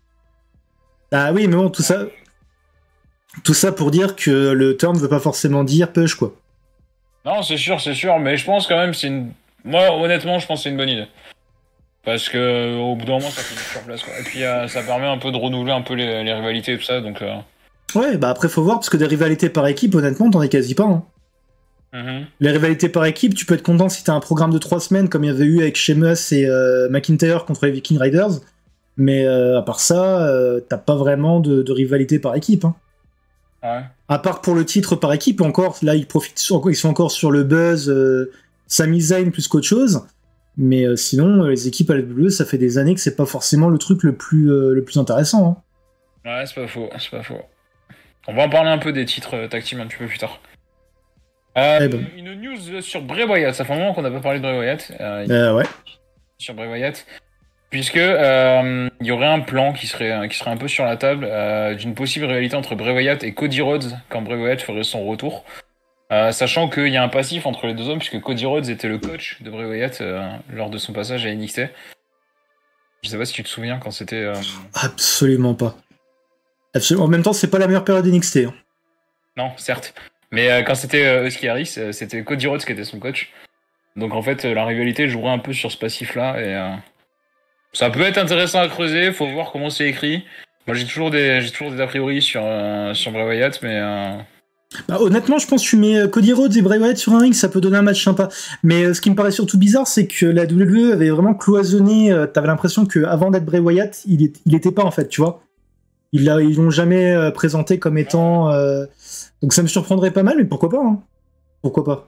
ah oui mais bon tout ça tout ça pour dire que le turn ne veut pas forcément dire push quoi. Non c'est sûr c'est sûr mais je pense quand même c'est une moi honnêtement je pense que c'est une bonne idée. Parce que au bout d'un moment ça fait du sur place quoi. Et puis euh, ça permet un peu de renouveler un peu les, les rivalités et tout ça donc. Euh... Ouais bah après faut voir parce que des rivalités par équipe honnêtement t'en es quasi pas. Hein. Mm-hmm. Les rivalités par équipe tu peux être content si t'as un programme de trois semaines comme il y avait eu avec Sheamus et euh, McIntyre contre les Viking Raiders. Mais euh, à part ça euh, t'as pas vraiment de, de rivalité par équipe. Hein. Ouais. À part pour le titre par équipe encore là ils profitent sur, ils sont encore sur le buzz euh, Sami Zayn plus qu'autre chose. Mais euh, sinon, euh, les équipes à la W W E, ça fait des années que c'est pas forcément le truc le plus, euh, le plus intéressant. Hein. Ouais, c'est pas faux, c'est pas faux. On va en parler un peu des titres euh, tag team un petit peu plus tard. Euh, eh ben. Une news sur Bray Wyatt, ça fait un moment qu'on n'a pas parlé de Bray Wyatt. Euh, euh, ouais. Sur Bray Wyatt. Puisque euh, il y aurait un plan qui serait, qui serait un peu sur la table euh, d'une possible rivalité entre Bray Wyatt et Cody Rhodes quand Bray Wyatt ferait son retour. Euh, sachant qu'il y a un passif entre les deux hommes, puisque Cody Rhodes était le coach de Bray Wyatt euh, lors de son passage à N X T. Je sais pas si tu te souviens quand c'était... Euh... Absolument pas. Absolument. En même temps, c'est pas la meilleure période d'N X T. Hein. Non, certes. Mais euh, quand c'était euh, Husky Harris, euh, c'était Cody Rhodes qui était son coach. Donc en fait, euh, la rivalité jouerait un peu sur ce passif-là. Et euh... ça peut être intéressant à creuser, faut voir comment c'est écrit. Moi, j'ai toujours des, j'ai toujours des a priori sur, euh, sur Bray Wyatt, mais... Euh... Bah, honnêtement, je pense que tu mets Cody Rhodes et Bray Wyatt sur un ring, ça peut donner un match sympa. Mais euh, ce qui me paraît surtout bizarre, c'est que la W W E avait vraiment cloisonné. Euh, T'avais l'impression qu'avant d'être Bray Wyatt, il, est, il était pas en fait, tu vois. Ils l'ont jamais euh, présenté comme étant. Euh... Donc ça me surprendrait pas mal, mais pourquoi pas hein. Pourquoi pas.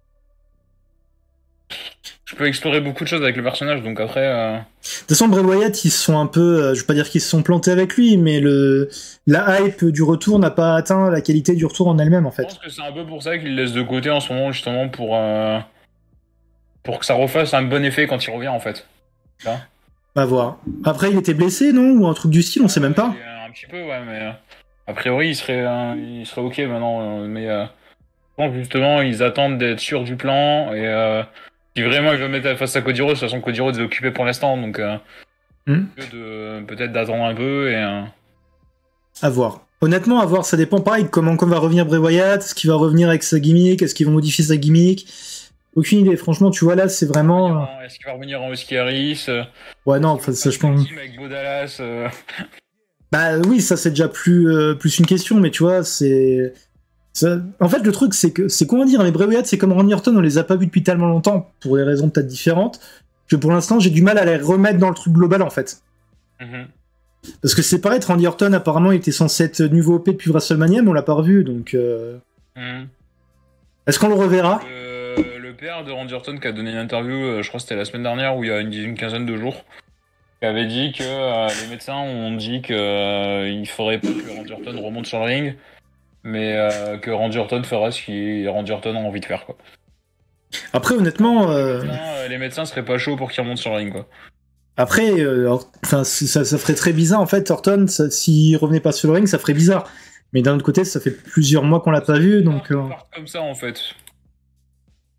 Je peux explorer beaucoup de choses avec le personnage, donc après... Euh... De toute façon, Bray Wyatt, ils sont un peu... Euh, je veux pas dire qu'ils se sont plantés avec lui, mais le la hype du retour n'a pas atteint la qualité du retour en elle-même, en fait. Je pense que c'est un peu pour ça qu'ils le laissent de côté en ce moment, justement, pour... Euh... pour que ça refasse un bon effet quand il revient, en fait. Là. À voir. Après, il était blessé, non? Ou un truc du style, on sait même pas. Un petit peu, ouais, mais... A priori, il serait, euh, il serait ok maintenant, mais... Euh... Je pense, justement, ils attendent d'être sûrs du plan, et... Euh... Si vraiment il veut mettre face à Cody Rhodes, de toute façon Cody Rhodes est occupé pour l'instant, donc euh, mm. de, peut-être d'attendre un peu et... Euh... À voir. Honnêtement, à voir, ça dépend pareil de comment, comment va revenir Bray Wyatt, est-ce qu'il va revenir avec sa gimmick, est-ce qu'ils vont modifier sa gimmick. Aucune idée, franchement, tu vois là, c'est vraiment... Est-ce qu'il va revenir en Husky Harris euh... Ouais, non, enfin, ça je pense... Avec Bo Dallas, euh... Bah oui, ça c'est déjà plus, euh, plus une question, mais tu vois, c'est... Ça... En fait, le truc, c'est que c'est comment dire, mais Bray Wyatt, c'est comme Randy Orton, on les a pas vus depuis tellement longtemps, pour des raisons peut-être différentes, que pour l'instant, j'ai du mal à les remettre dans le truc global, en fait. Mm-hmm. Parce que c'est pareil, Randy Orton, apparemment, il était censé être nouveau O P depuis WrestleMania, mais on l'a pas revu, donc... Euh... Mm-hmm. Est-ce qu'on le reverra ? le... le père de Randy Orton qui a donné une interview, euh, je crois que c'était la semaine dernière, où il y a une, une quinzaine de jours, qui avait dit que euh, les médecins ont dit qu'il euh, faudrait pas que Randy Orton remonte sur le ring, mais euh, que Randy Orton fera ce que Randy Orton a envie de faire, quoi. Après, honnêtement... Euh... Les, médecins, les médecins seraient pas chauds pour qu'il remonte sur le ring, quoi. Après, euh, ça, ça ferait très bizarre, en fait, Orton, s'il revenait pas sur le ring, ça ferait bizarre. Mais d'un autre côté, ça fait plusieurs mois qu'on l'a pas vu, donc... Euh... Comme ça, en fait.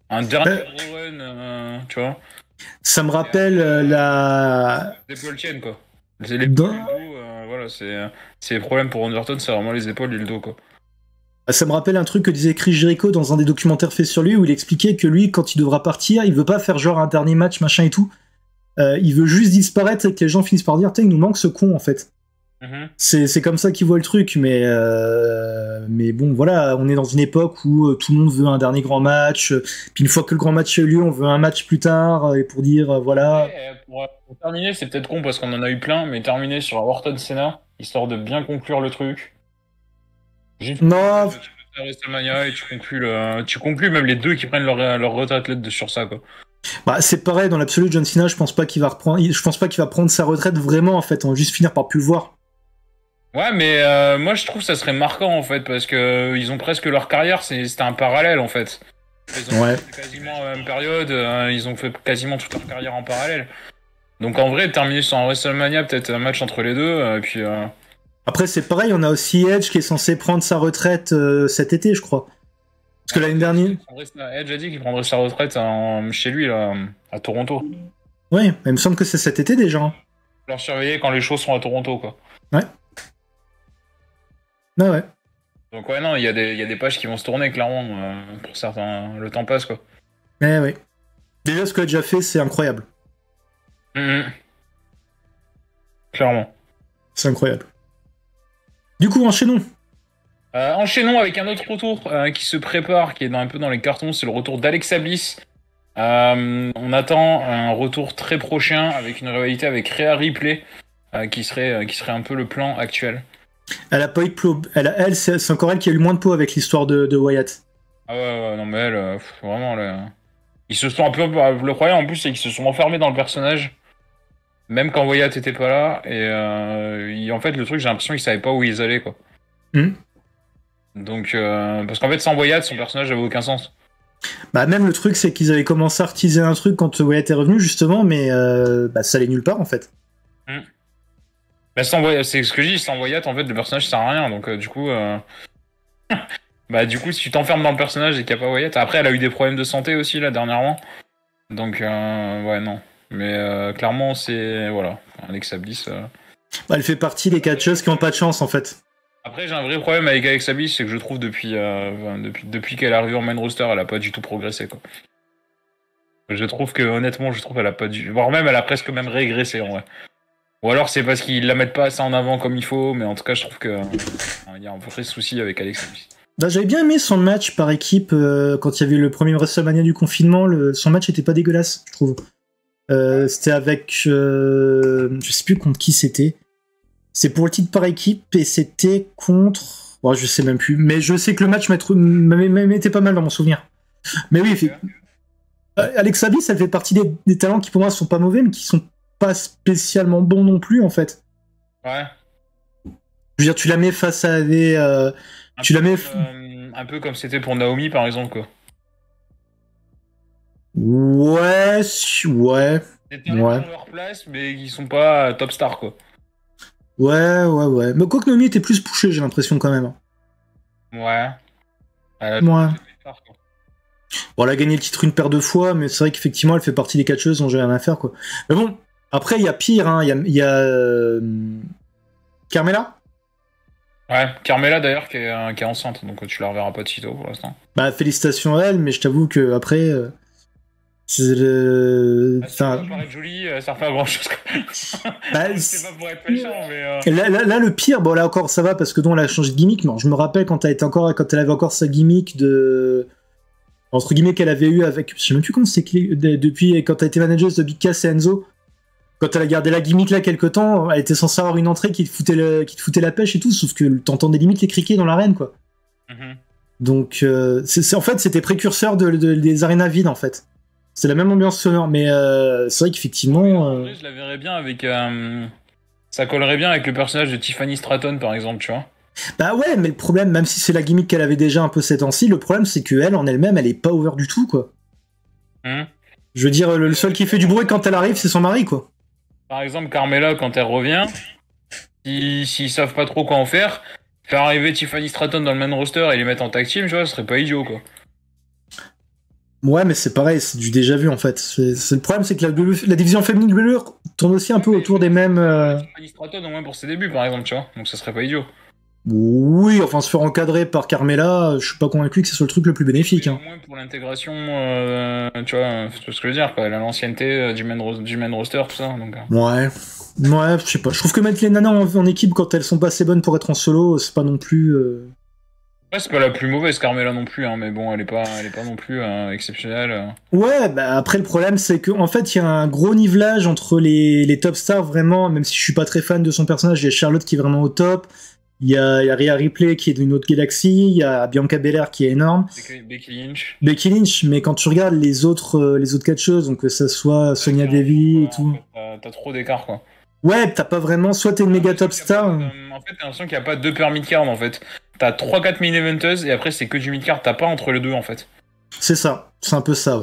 Un dernier gros run, euh, tu vois. Ça me rappelle euh, la... Les épaules tiennent, quoi. Les épaules Dans... et le dos, euh, voilà, c'est, c'est les problèmes pour Randy Orton, c'est vraiment les épaules et le dos, quoi. Ça me rappelle un truc que disait Chris Jericho dans un des documentaires faits sur lui, où il expliquait que lui, quand il devra partir, il veut pas faire genre un dernier match, machin et tout. Euh, il veut juste disparaître et que les gens finissent par dire, il nous manque ce con, en fait. Mm-hmm. C'est, c'est comme ça qu'il voit le truc, mais, euh, mais bon, voilà, on est dans une époque où euh, tout le monde veut un dernier grand match, euh, puis une fois que le grand match a eu lieu, on veut un match plus tard, euh, et pour dire, euh, voilà... Ouais, pour, pour terminer, c'est peut-être con parce qu'on en a eu plein, mais terminer sur Orton Senna, histoire de bien conclure le truc. Juste non. Tu fais WrestleMania et tu conclus, le, tu conclus même les deux qui prennent leur, leur retraite sur ça, quoi. Bah, c'est pareil, dans l'absolu, John Cena, je pense pas qu'il va reprendre, je pense pas qu'il va prendre sa retraite vraiment, en fait, on va juste finir par plus le voir. Ouais, mais euh, moi je trouve que ça serait marquant en fait, parce que euh, ils ont presque leur carrière, c'est, c'était un parallèle en fait. Ils ont ouais. fait quasiment la même période, euh, ils ont fait quasiment toute leur carrière en parallèle. Donc en vrai, terminer sur un WrestleMania, peut-être un match entre les deux, euh, et puis. Euh... Après, c'est pareil, on a aussi Edge qui est censé prendre sa retraite euh, cet été, je crois. Parce que l'année dernière. Edge a dit qu'il prendrait sa retraite en, chez lui, là, à Toronto. Ouais, il me semble que c'est cet été déjà. Leur surveiller quand les choses sont à Toronto, quoi. Ouais. Ah ouais. Donc ouais, non, il y, y a des pages qui vont se tourner, clairement, euh, pour certains. Le temps passe, quoi. Eh ouais. Déjà, ce qu'il a déjà fait, c'est incroyable. Mmh. Clairement. C'est incroyable. Du coup, enchaînons. Euh, enchaînons avec un autre retour euh, qui se prépare, qui est dans, un peu dans les cartons, c'est le retour d'Alexa Bliss. Euh, on attend un retour très prochain avec une rivalité avec Rhea Ripley, euh, qui, serait, euh, qui serait un peu le plan actuel. Elle a pas eu de peau. Elle, a, elle c'est, c'est encore elle qui a eu le moins de peau avec l'histoire de, de Wyatt. Ah ouais, ouais, non mais elle, euh, vraiment, là... Ils se sont un peu... Le problème en plus, c'est qu'ils se sont enfermés dans le personnage, même quand Wyatt était pas là, et euh, il, en fait, le truc, j'ai l'impression qu'ils savaient pas où ils allaient, quoi. Mmh. Donc, euh, parce qu'en fait, sans Wyatt, son personnage avait aucun sens. Bah, même le truc, c'est qu'ils avaient commencé à teaser un truc quand Wyatt est revenu, justement, mais euh, bah, ça allait nulle part, en fait. Mmh. Bah, sans Wyatt, c'est ce que je dis, sans Wyatt, en fait, le personnage sert à rien, donc euh, du coup... Euh... bah, du coup, si tu t'enfermes dans le personnage et qu'il n'y a pas Wyatt... Après, elle a eu des problèmes de santé aussi, là, dernièrement. Donc, euh, ouais, non. Mais euh, clairement, c'est... Voilà. Alexa Bliss... Euh... Bah, elle fait partie des catcheuses qui n'ont pas de chance, en fait. Après, j'ai un vrai problème avec Alexa Bliss, c'est que je trouve depuis, euh, depuis, depuis qu'elle est arrivée en main roster, elle a pas du tout progressé, quoi. Je trouve que, honnêtement, je trouve qu'elle a pas du... Voire même, elle a presque même régressé, en vrai. Ou alors, c'est parce qu'ils la mettent pas assez en avant comme il faut, mais en tout cas, je trouve que euh, il y a un vrai souci avec Alexa Bliss. Bah, j'avais bien aimé son match par équipe, euh, quand il y avait le premier WrestleMania du confinement, le... son match était pas dégueulasse, je trouve. Euh, c'était avec... Euh... Je sais plus contre qui c'était. C'est pour le titre par équipe, et c'était contre... Bon, je sais même plus, mais je sais que le match m'était pas mal dans mon souvenir. Mais oui, fait... Alexa Bliss, elle fait partie des, des talents qui pour moi sont pas mauvais, mais qui sont pas spécialement bons non plus, en fait. Ouais. Je veux dire, tu la mets face à des... Euh, tu la mets... Euh, un peu comme c'était pour Naomi, par exemple, quoi. Ouais, ouais. Des talents ouais. qui ont leur place, mais qui sont pas top stars, quoi. Ouais, ouais, ouais. Mais quoi que Naomi était plus poussée, j'ai l'impression, quand même. Ouais. Euh, ouais. Tard, quoi. Bon, elle a gagné le titre une paire de fois, mais c'est vrai qu'effectivement, elle fait partie des catcheuses dont j'ai rien à faire, quoi. Mais bon, après, il y a pire, hein. Il y a... Y a euh... Carmella. Ouais, Carmella, d'ailleurs, qui est, euh, qui est enceinte, donc tu la reverras pas de sitôt, pour l'instant. Bah, félicitations à elle, mais je t'avoue que après... Euh... C'est le... Ah, enfin... Ça paraît joli, ça refait grand chose. Bah, c'est pas pour être méchant, mais... Euh... Là, là, là, le pire, bon là encore ça va parce que non, elle a changé de gimmick, mais je me rappelle quand elle était encore, quand elle avait encore sa gimmick de... Entre guillemets qu'elle avait eu avec... Je sais même plus comment c'était depuis quand elle était manager de Big Cass et Enzo. Quand elle a gardé la gimmick là quelques temps, elle était censée avoir une entrée qui te foutait, le... qui te foutait la pêche et tout, sauf que t'entendais limite les criquets dans l'arène, quoi. Mm-hmm. Donc, euh, c'est, c'est, en fait, c'était précurseur de, de, des arénas vides, en fait. C'est la même ambiance sonore, mais euh, c'est vrai qu'effectivement... Oui, en vrai, je la verrais bien avec... Euh, ça collerait bien avec le personnage de Tiffany Stratton, par exemple, tu vois. Bah ouais, mais le problème, même si c'est la gimmick qu'elle avait déjà un peu ces temps-ci, le problème, c'est qu'elle, en elle-même, elle est pas over du tout, quoi. Mmh. Je veux dire, le seul qui fait du bruit quand elle arrive, c'est son mari, quoi. Par exemple, Carmella, quand elle revient, s'ils, s'ils savent pas trop quoi en faire, faire arriver Tiffany Stratton dans le main roster et les mettre en tag team, tu vois, ce serait pas idiot, quoi. Ouais, mais c'est pareil, c'est du déjà vu en fait. C'est, c'est le problème, c'est que la, la division féminine de W W E tourne aussi un peu autour des mêmes. Euh... Stratton au moins pour ses débuts, par exemple, tu vois. Donc ça serait pas idiot. Oui, enfin se faire encadrer par Carmella, je suis pas convaincu que ce soit le truc le plus bénéfique. Hein. Au moins pour l'intégration, euh, tu vois, c'est ce que je veux dire, quoi. L'ancienneté du main, du main roster, tout ça. Donc, euh. Ouais. Ouais, je sais pas. Je trouve que mettre les nanas en, en équipe quand elles sont pas assez bonnes pour être en solo, c'est pas non plus. Euh... Ouais, c'est pas la plus mauvaise Carmella non plus, hein, mais bon, elle est pas, elle est pas non plus euh, exceptionnelle. Euh. Ouais, bah après le problème c'est qu'en en fait il y a un gros nivelage entre les, les top stars vraiment, même si je suis pas très fan de son personnage, il y a Charlotte qui est vraiment au top. Il y, a, il y a Rhea Ripley qui est d'une autre galaxie, il y a Bianca Belair qui est énorme. Becky Lynch. Becky Lynch, mais quand tu regardes les autres, euh, les autres catcheuses, donc que ça soit Sonya Deville et tout. T'as, t'as trop d'écart quoi. Ouais, t'as pas vraiment, soit t'es une méga top star. Pas, euh, en fait, t'as l'impression qu'il n'y a pas deux paires mid-card en fait. T'as trois quatre main eventeuses et après c'est que du mid-card, t'as pas entre les deux en fait. C'est ça, c'est un peu ça, ouais.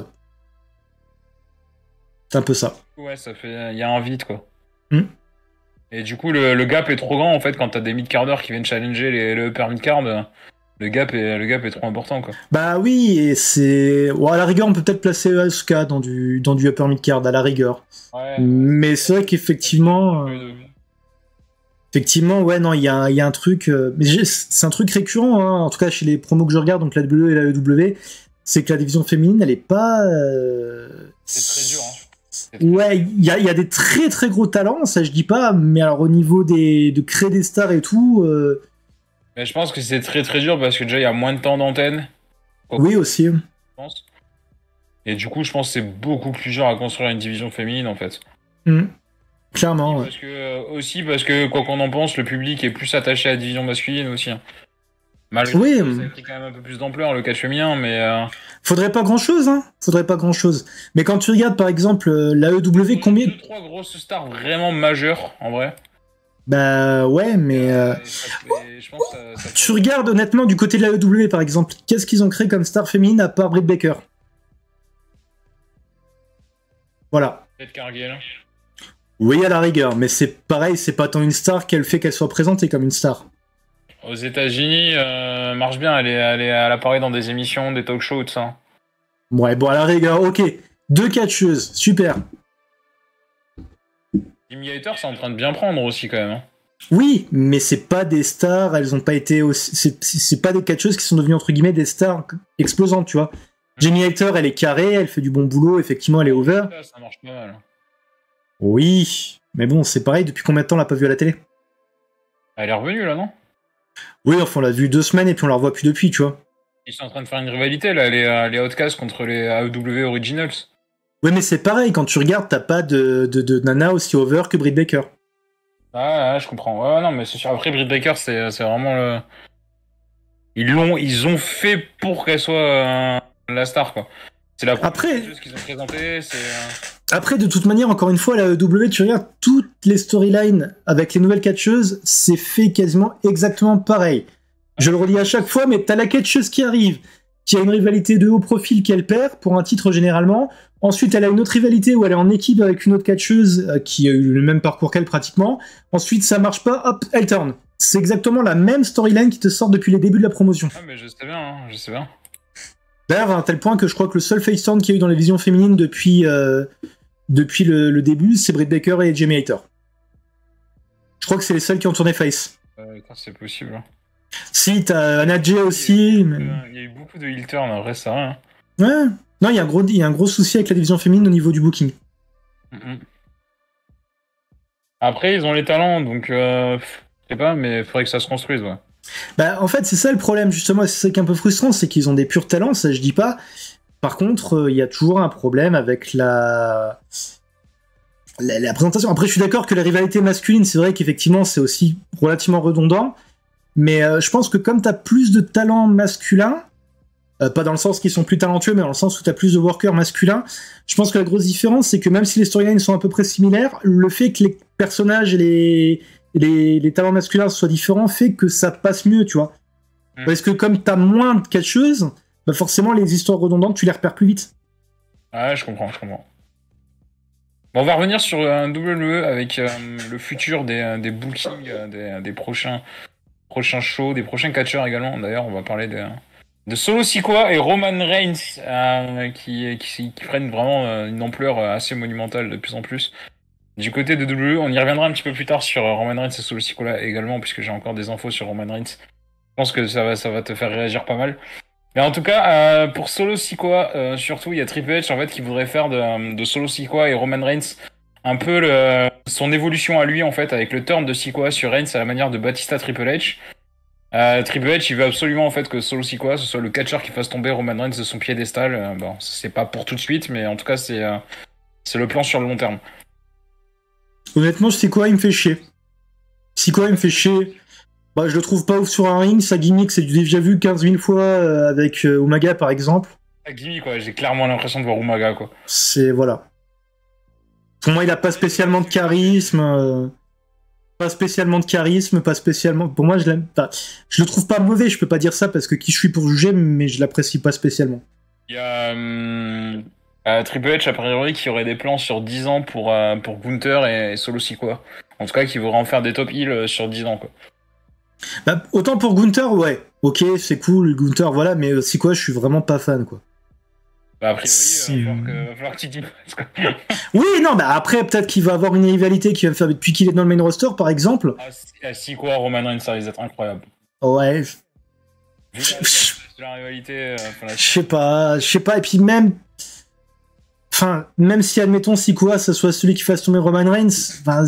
C'est un peu ça. Ouais, ça fait. Il y a un vide quoi. Hmm. Et du coup, le, le gap est trop grand en fait quand t'as des mid-carders qui viennent challenger les, le upper mid-card. Le gap, est, le gap est trop important quoi. Bah oui, et c'est. Ouais, à la rigueur, on peut peut-être placer Asuka dans du, dans du upper mid-card, à la rigueur. Ouais, mais c'est vrai qu'effectivement. Euh... Effectivement, ouais, non, il y a, y a un truc. Euh... Mais c'est un truc récurrent, hein, en tout cas chez les promos que je regarde, donc la W et la E W, c'est que la division féminine, elle est pas. Euh... C'est très dur, hein. Ouais, il y a, y a des très très gros talents, ça je dis pas, mais alors au niveau des, de créer des stars et tout. Euh... Mais je pense que c'est très très dur parce que déjà il y a moins de temps d'antenne. Oui, aussi. Je pense. Et du coup, je pense que c'est beaucoup plus dur à construire une division féminine en fait. Mmh. Clairement, aussi ouais. Parce que, euh, aussi parce que, quoi qu'on en pense, le public est plus attaché à la division masculine aussi. Hein. Malgré oui, tout, ça a pris quand même un peu plus d'ampleur le catch féminin, mais. Euh... Faudrait pas grand chose, hein. Faudrait pas grand chose. Mais quand tu regardes par exemple la E W, combien. Deux, trois grosses stars vraiment majeures en vrai. Bah ouais, mais. Euh... Et je pense que ça, ça tu regardes honnêtement du côté de la E W par exemple, qu'est-ce qu'ils ont créé comme star féminine à part Britt Baker? Voilà. Peut-être Cargill. Oui, à la rigueur, mais c'est pareil, c'est pas tant une star qu'elle fait qu'elle soit présentée comme une star. Aux États-Unis, euh, marche bien, elle, est, elle, est, elle apparaît dans des émissions, des talk shows, tout ça. Ouais, bon, à la rigueur, ok. Deux catcheuses, super. Jimmy Hayter, c'est en train de bien prendre aussi, quand même. Hein. Oui, mais c'est pas des stars, elles ont pas été aussi. C'est, c'est pas des catcheuses qui sont devenues, entre guillemets, des stars explosantes, tu vois. Mmh. Jimmy Hayter, elle est carrée, elle fait du bon boulot, effectivement, elle est over. Ça marche pas mal. Oui, mais bon, c'est pareil, depuis combien de temps on l'a pas vue à la télé? Elle est revenue, là, non? Oui, enfin, on l'a vue deux semaines et puis on la revoit plus depuis, tu vois. Ils sont en train de faire une rivalité, là, les, les Outcasts contre les A E W Originals. Oui, mais c'est pareil, quand tu regardes, t'as pas de, de, de nana aussi over que Britt Baker. Ah, ouais, je comprends. Ouais, non, mais c'est sûr. Après, Britt Baker, c'est, c'est vraiment le... Ils l'ont, ils ont fait pour qu'elle soit euh, la star, quoi. C'est la première Après... chose qu'ils ont présenté, c'est... Euh... Après, de toute manière, encore une fois, la E W, tu regardes toutes les storylines avec les nouvelles catcheuses, c'est fait quasiment exactement pareil. Je le redis à chaque fois, mais t'as la catcheuse qui arrive, qui a une rivalité de haut profil qu'elle perd, pour un titre généralement. Ensuite, elle a une autre rivalité où elle est en équipe avec une autre catcheuse euh, qui a eu le même parcours qu'elle pratiquement. Ensuite, ça marche pas, hop, elle turn. C'est exactement la même storyline qui te sort depuis les débuts de la promotion. Ah, mais je sais bien, hein, je sais bien. D'ailleurs, à un tel point que je crois que le seul face turn qu'il y a eu dans les visions féminines depuis... Euh, Depuis le, le début, c'est Britt Baker et Jamie Hayter. Je crois que c'est les seuls qui ont tourné face. Euh, c'est possible. Hein. Si, t'as Anna Jay aussi. Il y, mais... il y a eu beaucoup de heel turn, en vrai, ça rien. Ouais. Non, il y, a un gros, il y a un gros souci avec la division féminine au niveau du booking. Mm-hmm. Après, ils ont les talents, donc euh, je sais pas, mais il faudrait que ça se construise, ouais. Bah, en fait, c'est ça le problème, justement, c'est ça qui est un peu frustrant, c'est qu'ils ont des purs talents, ça je dis pas. Par contre, il euh, y a toujours un problème avec la... la... la présentation. Après, je suis d'accord que la rivalité masculine, c'est vrai qu'effectivement, c'est aussi relativement redondant. Mais euh, je pense que comme t'as plus de talents masculins, euh, pas dans le sens qu'ils sont plus talentueux, mais dans le sens où t'as plus de workers masculins, je pense que la grosse différence, c'est que même si les storylines sont à peu près similaires, le fait que les personnages et les, les... les talents masculins soient différents fait que ça passe mieux, tu vois. Mmh. Parce que comme t'as moins de catcheuses, bah forcément, les histoires redondantes, tu les repères plus vite. Ouais, je comprends, je comprends. Bon, on va revenir sur un W W E avec euh, le futur des, des bookings, des, des prochains, prochains shows, des prochains catcheurs également. D'ailleurs, on va parler des, de Solo Sikoa et Roman Reigns euh, qui, qui, qui prennent vraiment euh, une ampleur assez monumentale de plus en plus. Du côté de W W E, on y reviendra un petit peu plus tard sur Roman Reigns et Solo Sikoa également, puisque j'ai encore des infos sur Roman Reigns. Je pense que ça va, ça va te faire réagir pas mal. Mais en tout cas, euh, pour Solo Sikoa, euh, surtout, il y a Triple H en fait qui voudrait faire de, de Solo Sikoa et Roman Reigns un peu le, son évolution à lui en fait, avec le turn de Sikoa sur Reigns à la manière de Batista Triple H. Euh, Triple H, il veut absolument en fait que Solo Sikoa ce soit le catcheur qui fasse tomber Roman Reigns de son piédestal. Euh, bon, c'est pas pour tout de suite, mais en tout cas, c'est euh, c'est le plan sur le long terme. Honnêtement, Sikoa, il me fait chier. Sikoa, il me fait chier. Bah, je le trouve pas ouf sur un ring. Sa gimmick, c'est du déjà vu quinze mille fois euh, avec euh, Umaga, par exemple. Sa gimmick, quoi. J'ai clairement l'impression de voir Umaga, quoi. C'est... Voilà. Pour moi, il a pas spécialement de charisme. Euh... Pas spécialement de charisme, pas spécialement... Pour moi, je l'aime pas. Je le trouve pas mauvais, je peux pas dire ça, parce que qui je suis pour juger, mais je l'apprécie pas spécialement. Il y a... Hum... Euh, Triple H, a priori, qui aurait des plans sur dix ans pour, euh, pour Gunther et, et Solo Sikoa. En tout cas, qui voudrait en faire des top heels sur dix ans, quoi. Bah, autant pour Gunther, ouais. Ok, c'est cool, Gunther, voilà, mais euh, Sikoa, je suis vraiment pas fan, quoi. Bah, a priori, il va, va falloir que tu dis. Oui, non, bah après, peut-être qu'il va avoir une rivalité qui va me faire depuis qu'il est dans le main roster, par exemple. Ah, Sikoa, Roman Reigns, ça risque d'être incroyable. Ouais. Vu la, la, la rivalité. Euh, la... Je sais pas, je sais pas, et puis même. Enfin, même si, admettons, Sikoa, ça soit celui qui fasse tomber Roman Reigns, enfin,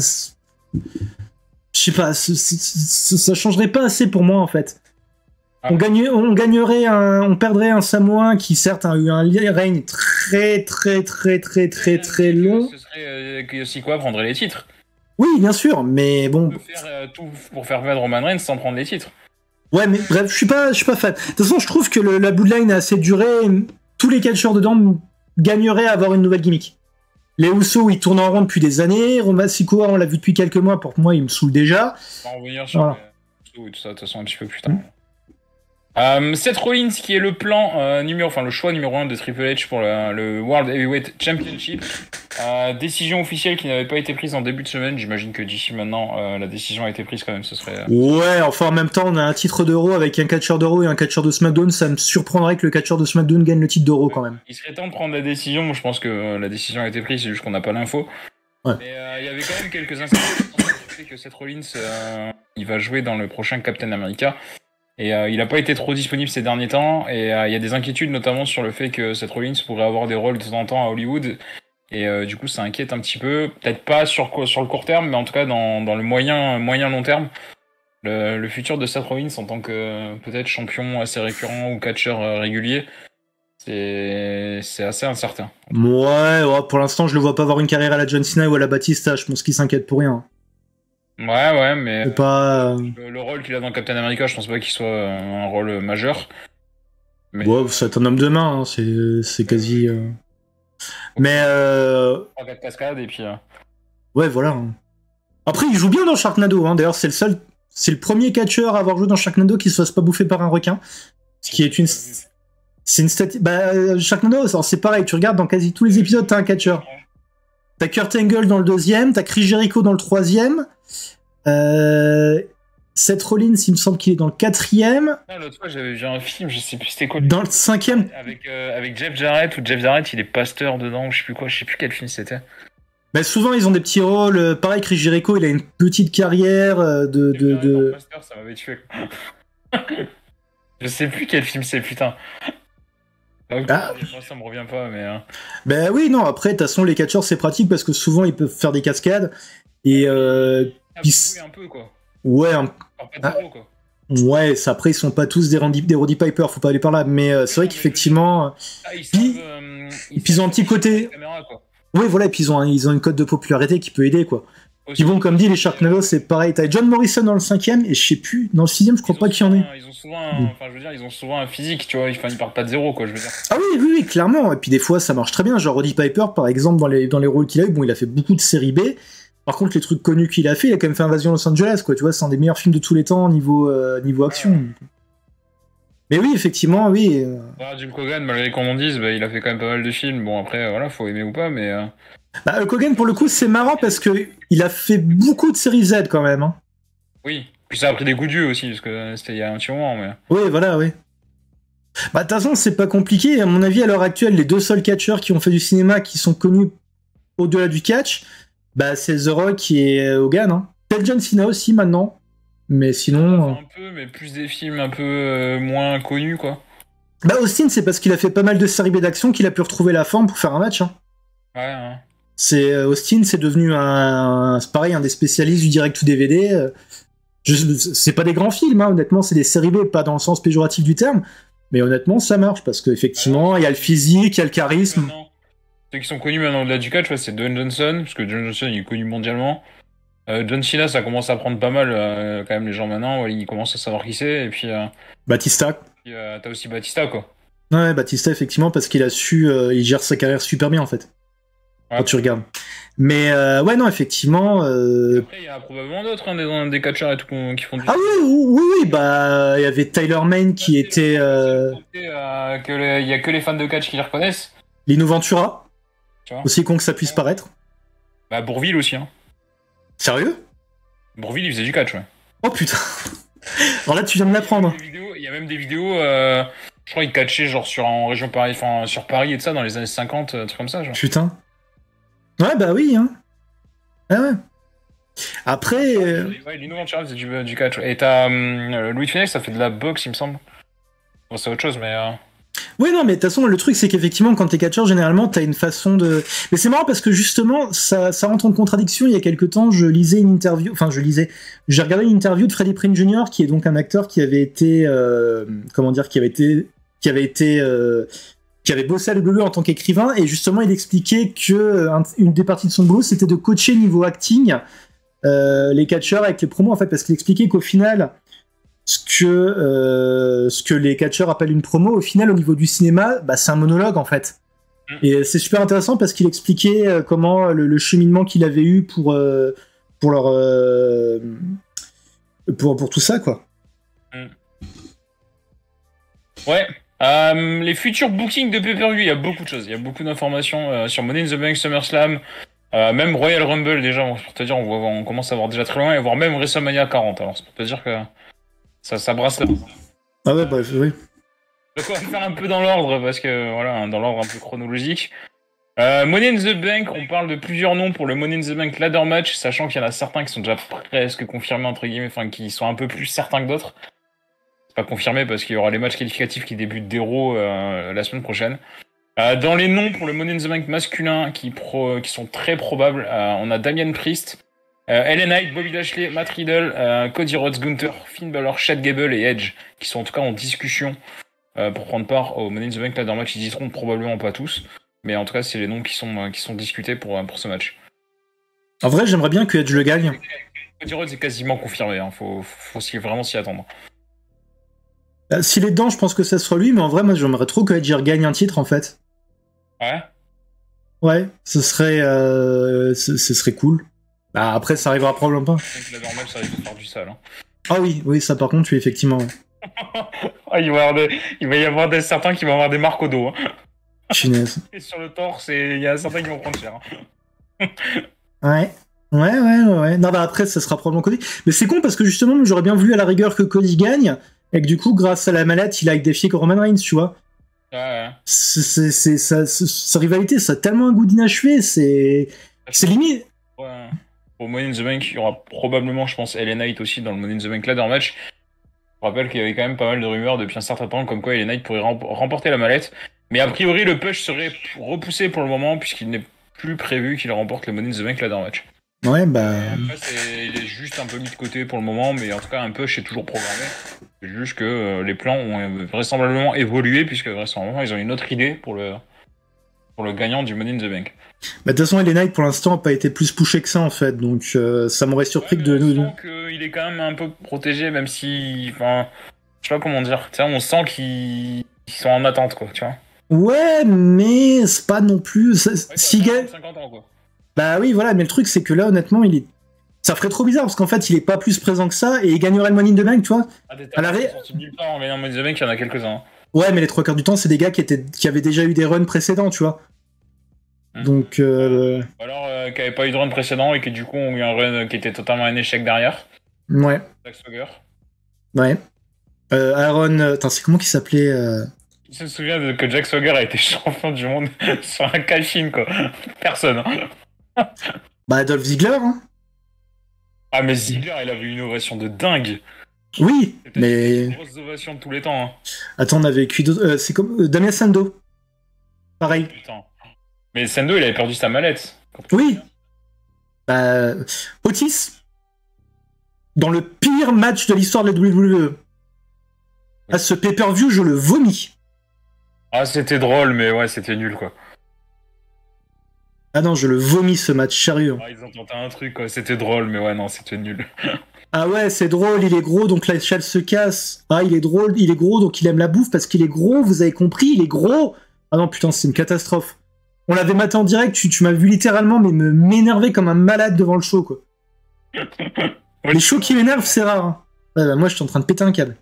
je sais pas, c est, c est, c est, ça changerait pas assez pour moi, en fait. Ah. On, gagne, on gagnerait un, on perdrait un Samoan qui, certes, a eu un règne très, très, très, très, très, très long. Ce serait euh, que Sikoa prendrait les titres. Oui, bien sûr, mais bon. On peut faire euh, tout pour faire perdre Roman Reigns sans prendre les titres. Ouais, mais bref, je suis pas, je suis pas fan. De toute façon, je trouve que le, la Bloodline a assez duré. Tous les catcheurs dedans gagneraient à avoir une nouvelle gimmick. Les Usos, ils tournent en rond depuis des années. Roman Sikoa, on l'a vu depuis quelques mois. Pour moi, il me saoule déjà. On va revenir sur voilà. les Usos et tout ça, de toute façon, un petit peu plus tard. Mmh. Euh, Seth Rollins, qui est le plan euh, numéro, enfin le choix numéro un de Triple H pour le, le World Heavyweight Championship. Euh, décision officielle qui n'avait pas été prise en début de semaine. J'imagine que d'ici maintenant, euh, la décision a été prise quand même. Ce serait. Euh... Ouais, enfin en même temps, on a un titre d'Euro avec un catcheur d'Euro et un catcheur de SmackDown. Ça me surprendrait que le catcheur de SmackDown gagne le titre d'Euro ouais. quand même. Il serait temps de prendre la décision. Je pense que euh, la décision a été prise, c'est juste qu'on n'a pas l'info. Ouais. Mais il euh, y avait quand même quelques incidents que Seth Rollins, euh, il va jouer dans le prochain Captain America. Et euh, il n'a pas été trop disponible ces derniers temps. Et il euh, y a des inquiétudes notamment sur le fait que Seth Rollins pourrait avoir des rôles de temps en temps à Hollywood. Et euh, du coup, ça inquiète un petit peu. Peut-être pas sur, sur le court terme, mais en tout cas dans, dans le moyen, moyen long terme. Le, le futur de Seth Rollins en tant que peut-être champion assez récurrent ou catcheur euh, régulier, c'est assez incertain. Ouais, ouais, pour l'instant, je le vois pas avoir une carrière à la John Cena ou à la Batista. Je pense qu'il s'inquiète pour rien. Ouais, ouais, mais euh, pas... le, le rôle qu'il a dans Captain America, je pense pas qu'il soit un rôle majeur. Mais... Ouais, c'est un homme de main, hein. c'est quasi... Euh... Mais... Euh... trois quatre cascades et puis... Euh... Ouais, voilà. Après, il joue bien dans Sharknado, hein. D'ailleurs, c'est le seul... C'est le premier catcheur à avoir joué dans Sharknado qui se fasse pas bouffer par un requin. Ce qui est une... C'est une statistique... Bah, Sharknado, c'est pareil, tu regardes dans quasi tous les épisodes, t'as un catcheur. T'as Kurt Angle dans le deuxième, t'as Chris Jericho dans le troisième... Euh, Seth Rollins, il me semble qu'il est dans le quatrième. L'autre fois, j'avais vu un film, je sais plus c'était quoi. Dans le cinquième. Avec, euh, avec Jeff Jarrett, ou Jeff Jarrett, il est pasteur dedans, ou je sais plus quoi, je sais plus quel film c'était. Bah, souvent, ils ont des petits rôles. Pareil, Chris Jericho, il a une petite carrière de. de, de, de... Pasteur, ça m'avait tué. Je sais plus quel film c'est, putain. Donc, ah. Moi, ça me revient pas, mais. Hein. Bah oui, non, après, de toute façon, les catcheurs, c'est pratique parce que souvent, ils peuvent faire des cascades. Et. Euh, ils... un peu, quoi. Ouais, un... pas trop, quoi. Ouais, ça, après, ils sont pas tous des Randy, des Roddy Piper, faut pas aller par là, mais euh, c'est vrai qu'effectivement. Ah, ils savent, puis, euh, ils, puis ils ont un petit côté. Oui, voilà, et puis ils ont, un, ils ont une cote de popularité qui peut aider, quoi. Puis bon, comme dit, les Sharknado, c'est pareil. T'as John Morrison dans le cinquième, et je sais plus, dans le sixième, je crois pas qu'il y en ait. Ils ont souvent, un, mmh. enfin, je veux dire, ils ont souvent un physique, tu vois, enfin, ils partent pas de zéro, quoi, je veux dire. Ah oui, oui, oui, clairement. Et puis des fois, ça marche très bien. Genre Roddy Piper, par exemple, dans les, dans les rôles qu'il a eu, bon, il a fait beaucoup de séries B. Par contre, les trucs connus qu'il a fait, il a quand même fait Invasion Los Angeles, quoi. Tu vois, c'est un des meilleurs films de tous les temps niveau, euh, niveau action. Ouais. Mais oui, effectivement, oui. Euh... Ouais, Jim Hogan, malgré qu'on en dise, bah, il a fait quand même pas mal de films. Bon, après, voilà, faut aimer ou pas, mais. Euh... Bah, Hulk Hogan, pour le coup, c'est marrant parce que il a fait beaucoup de séries Z quand même. Hein. Oui, puis ça a pris des coups de vieux aussi, parce que c'était il y a un petit moment, mais. Oui, voilà, oui. Bah, de toute façon, c'est pas compliqué. À mon avis, à l'heure actuelle, les deux seuls catcheurs qui ont fait du cinéma qui sont connus au-delà du catch, bah, c'est The Rock et Hogan. Hein. Peut-être John Cena aussi maintenant. Mais sinon. Un peu, mais plus des films un peu euh, moins connus, quoi. Bah, Austin, c'est parce qu'il a fait pas mal de séries B d'action qu'il a pu retrouver la forme pour faire un match. Hein. Ouais, hein. C'est, euh, Austin, c'est devenu un. C'est pareil, un des spécialistes du direct to D V D. Euh, je, c'est pas des grands films, hein, honnêtement, c'est des séries B, pas dans le sens péjoratif du terme. Mais honnêtement, ça marche parce qu'effectivement, il y a le physique, il y a le charisme. Maintenant, ceux qui sont connus maintenant au-delà du catch, ouais, c'est Dwayne Johnson, parce que Dwayne Johnson il est connu mondialement. Euh, John Cena, ça commence à prendre pas mal euh, quand même les gens maintenant. Ouais, ils commencent à savoir qui c'est. Et puis, euh, Batista. puis euh, t'as aussi Batista, quoi. Ouais, Batista, effectivement, parce qu'il a su. Euh, il gère sa carrière super bien, en fait. Ouais. Quand tu regardes. Mais euh, ouais, non, effectivement. Euh... Après, il y a probablement d'autres, hein, des, des catcheurs et tout qui font du. Ah oui, oui, oui, bah, il y avait Tyler Mane qui ouais, était. Euh... Euh, que le, il y a que les fans de catch qui les reconnaissent. Lino Ventura. Tu vois. Aussi con que ça puisse ouais. paraître. Bah, Bourvil aussi, hein. Sérieux? Bourvil, il faisait du catch, ouais. Oh putain. Alors là, tu viens de l'apprendre. Il y a même des vidéos. Euh, je crois qu'il catchait genre sur en région Paris, enfin sur Paris et tout ça dans les années cinquante, un truc comme ça, genre. Putain. Ouais, bah oui, hein. Ah ouais. Après. Euh... Ouais, Lino Ventura faisait du, du catch. Et t'as euh, Louis Funès, ça fait de la boxe, il me semble. Bon, c'est autre chose, mais. Euh... Oui, non, mais de toute façon, le truc, c'est qu'effectivement, quand t'es catcheur, généralement, t'as une façon de. Mais c'est marrant parce que justement, ça, ça rentre en contradiction. Il y a quelques temps, je lisais une interview. Enfin, je lisais. J'ai regardé une interview de Freddie Prinze Junior, qui est donc un acteur qui avait été. Euh... Comment dire, qui avait été. Qui avait été. Euh... qui avait bossé à l'U W E en tant qu'écrivain, et justement, il expliquait que une des parties de son boulot, c'était de coacher niveau acting euh, les catcheurs avec les promos, en fait, parce qu'il expliquait qu'au final. Ce que, euh, ce que les catcheurs appellent une promo, au final, au niveau du cinéma, bah, c'est un monologue, en fait. Mm. Et c'est super intéressant parce qu'il expliquait euh, comment le, le cheminement qu'il avait eu pour, euh, pour leur... Euh, pour, pour tout ça, quoi. Mm. Ouais. Euh, les futurs bookings de pay-per-view, il y a beaucoup de choses. Il y a beaucoup d'informations euh, sur Money in the Bank, SummerSlam, euh, même Royal Rumble, déjà, pour te dire, on, voit, on commence à voir déjà très loin, et voir même WrestleMania quarante. Alors, c'est pour te dire que... Ça, ça brasse là. Ah ouais, bref, oui. Donc on va faire un peu dans l'ordre, parce que voilà, dans l'ordre un peu chronologique. Euh, Money in the Bank, on parle de plusieurs noms pour le Money in the Bank ladder match, sachant qu'il y en a certains qui sont déjà presque confirmés, entre guillemets, enfin qui sont un peu plus certains que d'autres. C'est pas confirmé parce qu'il y aura les matchs qualificatifs qui débutent d'Hero euh, la semaine prochaine. Euh, dans les noms pour le Money in the Bank masculin qui, pro, qui sont très probables, euh, on a Damian Priest, Euh, L A Knight, Bobby Lashley, Matt Riddle, euh, Cody Rhodes, Gunther, Finn Balor, Chad Gable et Edge, qui sont en tout cas en discussion euh, pour prendre part au Money in the Bank ladder match. Ils y seront probablement pas tous, mais en tout cas c'est les noms qui sont euh, qui sont discutés pour pour ce match. En vrai, j'aimerais bien que Edge le gagne. Cody Rhodes est quasiment confirmé, hein. faut faut s'y, vraiment s'y attendre. Bah, s'il est dedans, je pense que ça sera lui, mais en vrai, moi j'aimerais trop que Edge gagne un titre en fait. Ouais. Ouais, ce serait euh, ce, ce serait cool. Bah après, ça arrivera probablement pas. Donc la normal, ça risque de faire du sale. Hein. Ah oui, oui, ça par contre, oui, effectivement. ah, il, va y avoir des... il va y avoir des... certains qui vont avoir des marques au dos. Hein. Chinaise. Et sur le torse, et il y a certains qui vont prendre cher. Hein. ouais. Ouais, ouais, ouais, ouais. Non, bah après, ça sera probablement Cody. Mais c'est con parce que justement, j'aurais bien voulu à la rigueur que Cody gagne, et que du coup, grâce à la mallette, il aille défier Roman Reigns, tu vois. Ouais, ouais. C'est, c'est, c'est, ça, c'est, sa rivalité, ça a tellement un goût d'inachevé, c'est. C'est limite. Ouais. Au Money in the Bank, il y aura probablement, je pense, L A Knight aussi dans le Money in the Bank ladder match. Je rappelle qu'il y avait quand même pas mal de rumeurs depuis un certain temps comme quoi L A Knight pourrait rem- remporter la mallette. Mais a priori, le push serait repoussé pour le moment puisqu'il n'est plus prévu qu'il remporte le Money in the Bank ladder match. Ouais, bah. Après, c'est... il est juste un peu mis de côté pour le moment, mais en tout cas, un push est toujours programmé. C'est juste que euh, les plans ont vraisemblablement évolué puisque vraisemblablement, ils ont une autre idée pour le, pour le gagnant du Money in the Bank. Bah, de toute façon, L A Knight pour l'instant n'a pas été plus pushé que ça en fait, donc euh, ça m'aurait surpris ouais, que de nous. On sent qu'il est quand même un peu protégé, même si. Enfin, je sais pas comment dire. Tu sais, on sent qu'ils... qu'ils sont en attente, quoi, tu vois. Ouais, mais c'est pas non plus. Ça, ouais, si gagne. cinquante ans, quoi. Bah oui, voilà, mais le truc c'est que là, honnêtement, il est. Ça ferait trop bizarre parce qu'en fait, il est pas plus présent que ça et il gagnerait le Money in the Bank, tu vois. Ah, des à la ré... nulle part en gagnant le Money in the Bank, il y en a quelques-uns. Ouais, mais les trois quarts du temps, c'est des gars qui, étaient... qui avaient déjà eu des runs précédents, tu vois. Donc. Euh... Alors, euh, qui n'avaient pas eu de run précédent et qui du coup ont eu un run qui était totalement un échec derrière. Ouais. Zack Swagger. Ouais. Euh, Aaron. Attends, c'est comment qu'il s'appelait euh... Je me souviens de, que Jack Swagger a été champion du monde sur un cash-in, quoi. Personne. Hein. Bah, Adolf Ziggler, hein. Ah, mais Ziggler, il avait une ovation de dingue. Oui, mais... Une grosse ovation de tous les temps. Hein. Attends, on a vécu d'autres... Euh, c'est comme... Euh, Damien Sandow. Pareil. Putain. Mais Sandow, il avait perdu sa mallette. Oui. Bah... Otis. Dans le pire match de l'histoire de la W W E. À ce pay-per-view, je le vomis. Ah, c'était drôle, mais ouais, c'était nul, quoi. Ah non, je le vomis, ce match, sérieux. Ah, ils ont tenté un truc, quoi. C'était drôle, mais ouais, non, c'était nul. Ah ouais, c'est drôle, il est gros, donc l'échelle se casse. Ah, il est drôle, il est gros, donc il aime la bouffe parce qu'il est gros, vous avez compris, il est gros. Ah non, putain, c'est une catastrophe. On l'avait maté en direct, tu, tu m'as vu littéralement mais me m'énerver comme un malade devant le show, quoi. Les shows qui m'énervent, c'est rare. Hein. Ouais, bah, moi, je suis en train de péter un câble.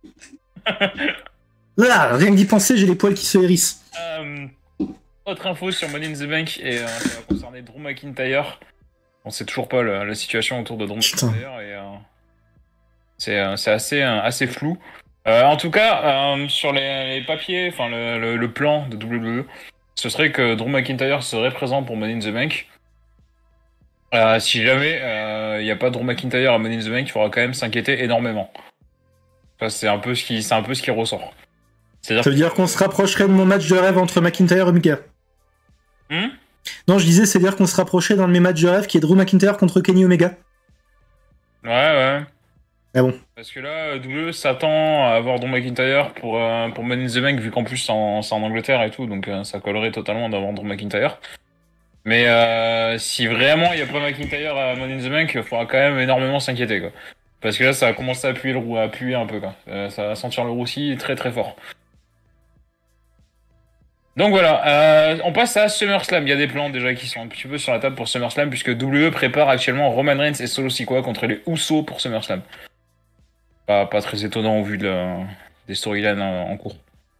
Là, rien que d'y penser, j'ai les poils qui se hérissent. Euh, autre info sur Money in the Bank, et euh, ça va concerner Drew McIntyre. On sait toujours pas la, la situation autour de Drew Putain. McIntyre, et euh, c'est euh, assez, euh, assez flou. Euh, en tout cas, euh, sur les, les papiers, enfin le, le, le plan de W W E, ce serait que Drew McIntyre serait présent pour Money in the Bank. Euh, si jamais il euh, n'y a pas Drew McIntyre à Money in the Bank, il faudra quand même s'inquiéter énormément. Enfin, c'est un peu ce qui, c'est un peu ce qui ressort. Ça veut dire qu'on se rapprocherait de mon match de rêve entre McIntyre et Omega. Hmm non, je disais, c'est-à-dire qu'on se rapprochait d'un de mes matchs de rêve qui est Drew McIntyre contre Kenny Omega. Ouais, ouais. Ah bon. Parce que là, W s'attend à avoir Drew McIntyre pour, euh, pour Money in the Bank, vu qu'en plus c'est en, en Angleterre et tout, donc euh, ça collerait totalement d'avoir Drew McIntyre. Mais euh, si vraiment il n'y a pas McIntyre à Money in the Bank, il faudra quand même énormément s'inquiéter, quoi. Parce que là, ça a commencé à appuyer le roux, à appuyer un peu, quoi. Euh, ça va sentir le roussi très très fort. Donc voilà, euh, on passe à SummerSlam. Il y a des plans déjà qui sont un petit peu sur la table pour SummerSlam, puisque W prépare actuellement Roman Reigns et Solo Sikoa contre les Usos pour SummerSlam. Pas, pas très étonnant au vu de la, des storylines en cours.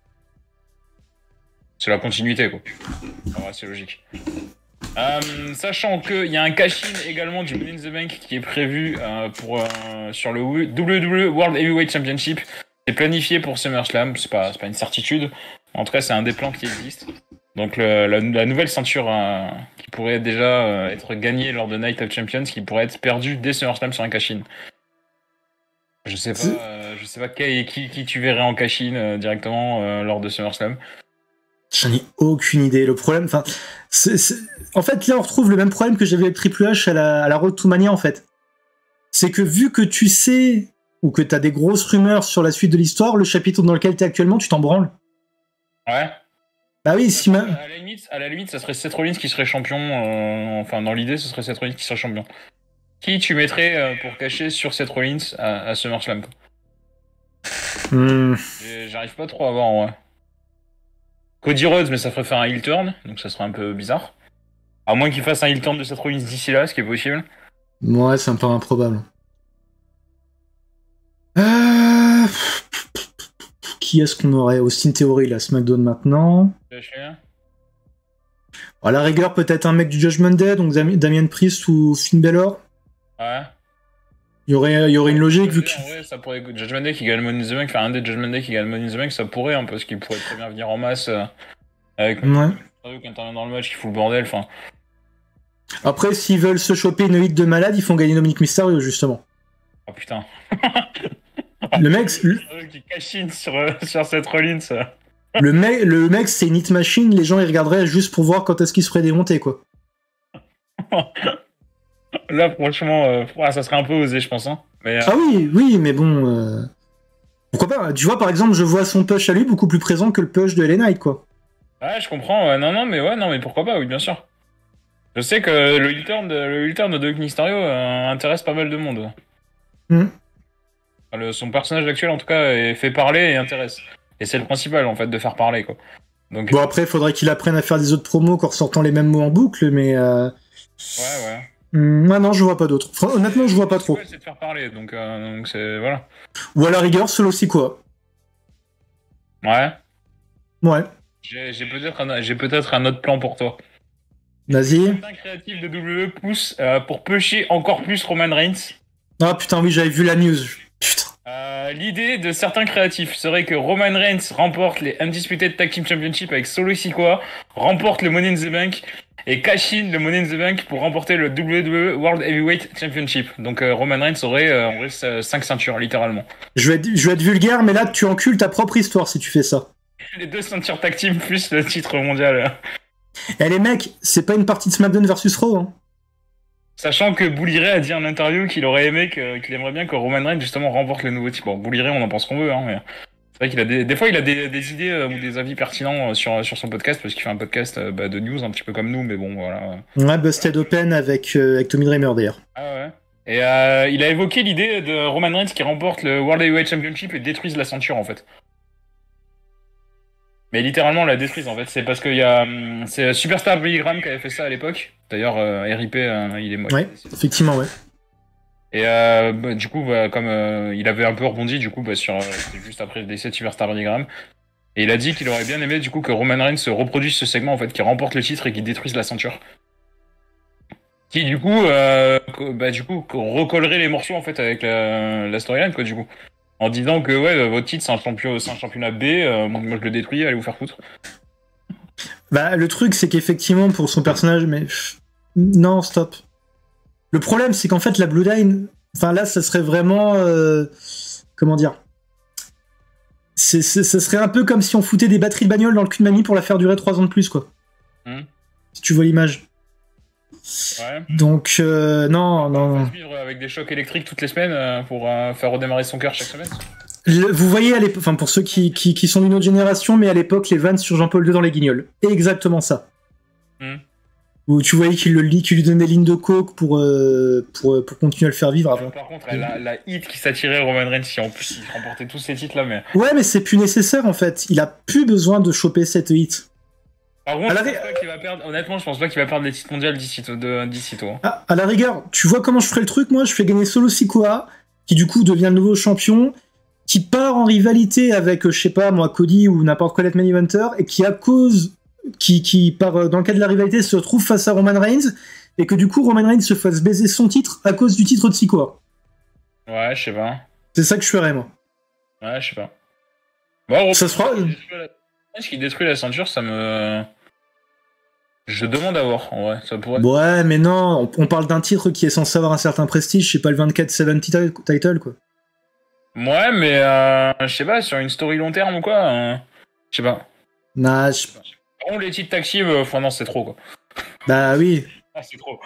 C'est la continuité, quoi. Ah ouais, c'est logique. Euh, sachant qu'il y a un cash-in également du Money in the Bank qui est prévu euh, pour, euh, sur le W W E World Heavyweight Championship. C'est planifié pour SummerSlam, c'est pas, c'est pas une certitude. En tout cas, c'est un des plans qui existe. Donc le, la, la nouvelle ceinture euh, qui pourrait déjà euh, être gagnée lors de Night of Champions, qui pourrait être perdue dès SummerSlam sur un cash-in. Je sais pas, euh, je sais pas qui, qui, qui tu verrais en cash-in euh, directement euh, lors de SummerSlam. J'en ai aucune idée. Le problème, enfin, c'est, c'est... en fait, là, on retrouve le même problème que j'avais avec Triple H à la, à la Road to Mania, en fait. C'est que vu que tu sais ou que t'as des grosses rumeurs sur la suite de l'histoire, le chapitre dans lequel t'es actuellement, tu t'en branles. Ouais. Bah oui, si ma... à la limite, à la limite, ça serait Seth Rollins qui serait champion. Euh, enfin, dans l'idée, ce serait Seth Rollins qui serait champion. Qui tu mettrais euh, pour cacher sur Seth Rollins à, à SummerSlam? Hmm. J'arrive pas trop à voir en vrai. Cody Rhodes, mais ça ferait faire un heel turn, donc ça serait un peu bizarre. À moins qu'il fasse un heel turn de Seth Rollins d'ici là, ce qui est possible. Ouais, c'est un peu improbable. Euh... Qui est-ce qu'on aurait? Austin Theory, la SmackDown maintenant. À la rigueur, peut-être un mec du Judgment Day, donc Damien Priest ou Finn Balor. Ouais. Il y aurait, il y aurait une logique vu que... En vrai, ça pourrait... Judgment Day qui gagne Money in the Bank, enfin un des Judgment Day qui gagne Money in the Bank, ça pourrait, hein, parce qu'il pourrait très bien venir en masse euh, avec ouais. quand intervient dans le match, qui fout le bordel, enfin... Après, s'ils veulent se choper une hit de malade, ils font gagner Dominic Mysterio, justement. Oh putain. Le mec... Le... qui cachine sur, euh, sur cette Rollins. Le mec, le mec c'est une hit machine, les gens ils regarderaient juste pour voir quand est-ce qu'il se ferait démonter, quoi. Là, franchement, euh, ouais, ça serait un peu osé, je pense. Hein. Mais, euh... Ah oui, oui, mais bon... Euh... Pourquoi pas? Tu vois, par exemple, je vois son push à lui beaucoup plus présent que le push de L A Knight, quoi. Ouais, je comprends. Ouais. Non, non, mais ouais, non, mais pourquoi pas, oui, bien sûr. Je sais que le heel turn de, le heel turn de Dominic Mysterio euh, intéresse pas mal de monde. Mm. Le, son personnage actuel, en tout cas, est fait parler et intéresse. Et c'est le principal, en fait, de faire parler, quoi. Donc, bon, après, il faudrait qu'il apprenne à faire des autres promos qu'en ressortant les mêmes mots en boucle, mais... Euh... Ouais, ouais. Mm, ouais, non, je vois pas d'autres. Enfin, honnêtement, je vois pas trop. C'est de faire parler, donc euh, donc c'est... Voilà. Ou à la rigueur, Solo Sikoa. Ouais. Ouais. J'ai, j'ai, peut-être un, j'ai peut-être un autre plan pour toi. Vas-y. Certains créatifs de W poussent euh, pour pusher encore plus Roman Reigns. Ah putain, oui, j'avais vu la news. Putain. Euh, Euh, L'idée de certains créatifs serait que Roman Reigns remporte les Undisputed Tag Team Championship avec Solo Sikoa, remporte le Money in the Bank et cash in le Money in the Bank pour remporter le W W E World Heavyweight Championship. Donc euh, Roman Reigns aurait euh, en vrai cinq ceintures littéralement. Je vais, être, je vais être vulgaire, mais là tu encules ta propre histoire si tu fais ça. Les deux ceintures tag team plus le titre mondial. Eh les mecs, c'est pas une partie de SmackDown versus Raw. Hein. Sachant que Bully Ray a dit en interview qu'il aurait aimé, que, qu'il aimerait bien que Roman Reigns justement remporte le nouveau titre. Bon, Bully Ray, on en pense qu'on veut, hein, mais c'est vrai qu'il a des, des fois il a des, des idées euh, ou des avis pertinents euh, sur, sur son podcast, parce qu'il fait un podcast euh, bah, de news un petit peu comme nous, mais bon, voilà. Ouais, Busted Open avec, euh, avec Tommy Dreamer d'ailleurs. Ah ouais. Et euh, il a évoqué l'idée de Roman Reigns qui remporte le World Heavyweight Championship et détruise la ceinture en fait. Mais littéralement la détruise en fait, c'est parce qu'il y a c'est Superstar Billy Graham qui avait fait ça à l'époque. D'ailleurs euh, R I P euh, il est mort. Ouais, effectivement ouais. Et euh, bah, du coup bah, comme euh, il avait un peu rebondi du coup bah, sur euh, juste après le décès de Superstar Billy Graham. Et il a dit qu'il aurait bien aimé du coup que Roman Reigns se reproduise ce segment en fait, qui remporte le titre et qui détruise la ceinture. Qui du coup euh, bah du coup recollerait les morceaux en fait avec la, la storyline quoi du coup. En disant que ouais, votre titre c'est un, champion, c'est un championnat B, euh, moi je le détruis, allez vous faire foutre. Bah le truc c'est qu'effectivement pour son personnage, mais non stop. Le problème c'est qu'en fait la Bloodline, enfin là ça serait vraiment, euh... comment dire, c'est, c'est, ça serait un peu comme si on foutait des batteries de bagnole dans le cul de mamie pour la faire durer trois ans de plus quoi. Hmm. Si tu vois l'image. Ouais. Donc euh, non, non. On va vivre avec des chocs électriques toutes les semaines euh, pour euh, faire redémarrer son cœur chaque semaine. Le, vous voyez, à l'époque, enfin pour ceux qui, qui, qui sont d'une autre génération, mais à l'époque les vannes sur Jean-Paul deux dans les Guignols, exactement ça. Mm. Où tu voyais qu'il le qu'il lui donnait des lignes de coke pour euh, pour pour continuer à le faire vivre avant. Par contre, la, la hit qui s'attirait Roman Reigns, si en plus il remportait tous ces titres là, mais. Ouais, mais c'est plus nécessaire en fait. Il a plus besoin de choper cette hit. Par contre, je pense pas qu'il va perdre, honnêtement, je pense pas qu'il va perdre les titres mondiaux d'ici tôt. D'ici tôt hein. à, à la rigueur, tu vois comment je ferais le truc, moi je fais gagner Solo Sikoa, qui du coup devient le nouveau champion, qui part en rivalité avec, je sais pas moi, Cody ou n'importe quel main eventer, et qui à cause, qui, qui part dans le cadre de la rivalité se retrouve face à Roman Reigns, et que du coup Roman Reigns se fasse baiser son titre à cause du titre de Sikoa. Ouais, je sais pas. C'est ça que je ferais moi. Ouais, je sais pas. Bon, ça se fera. Est-ce qu'il détruit la ceinture, ça me... Je demande à voir, en vrai, ça pourrait... Ouais, mais non, on, on parle d'un titre qui est censé avoir un certain prestige, c'est pas le vingt-quatre soixante title, quoi. Ouais, mais euh, je sais pas, sur une story long terme ou quoi, euh, je sais pas. Nah, je... Par contre, les titres taxis, euh, enfin non, c'est trop, quoi. Bah oui. Ah, c'est trop.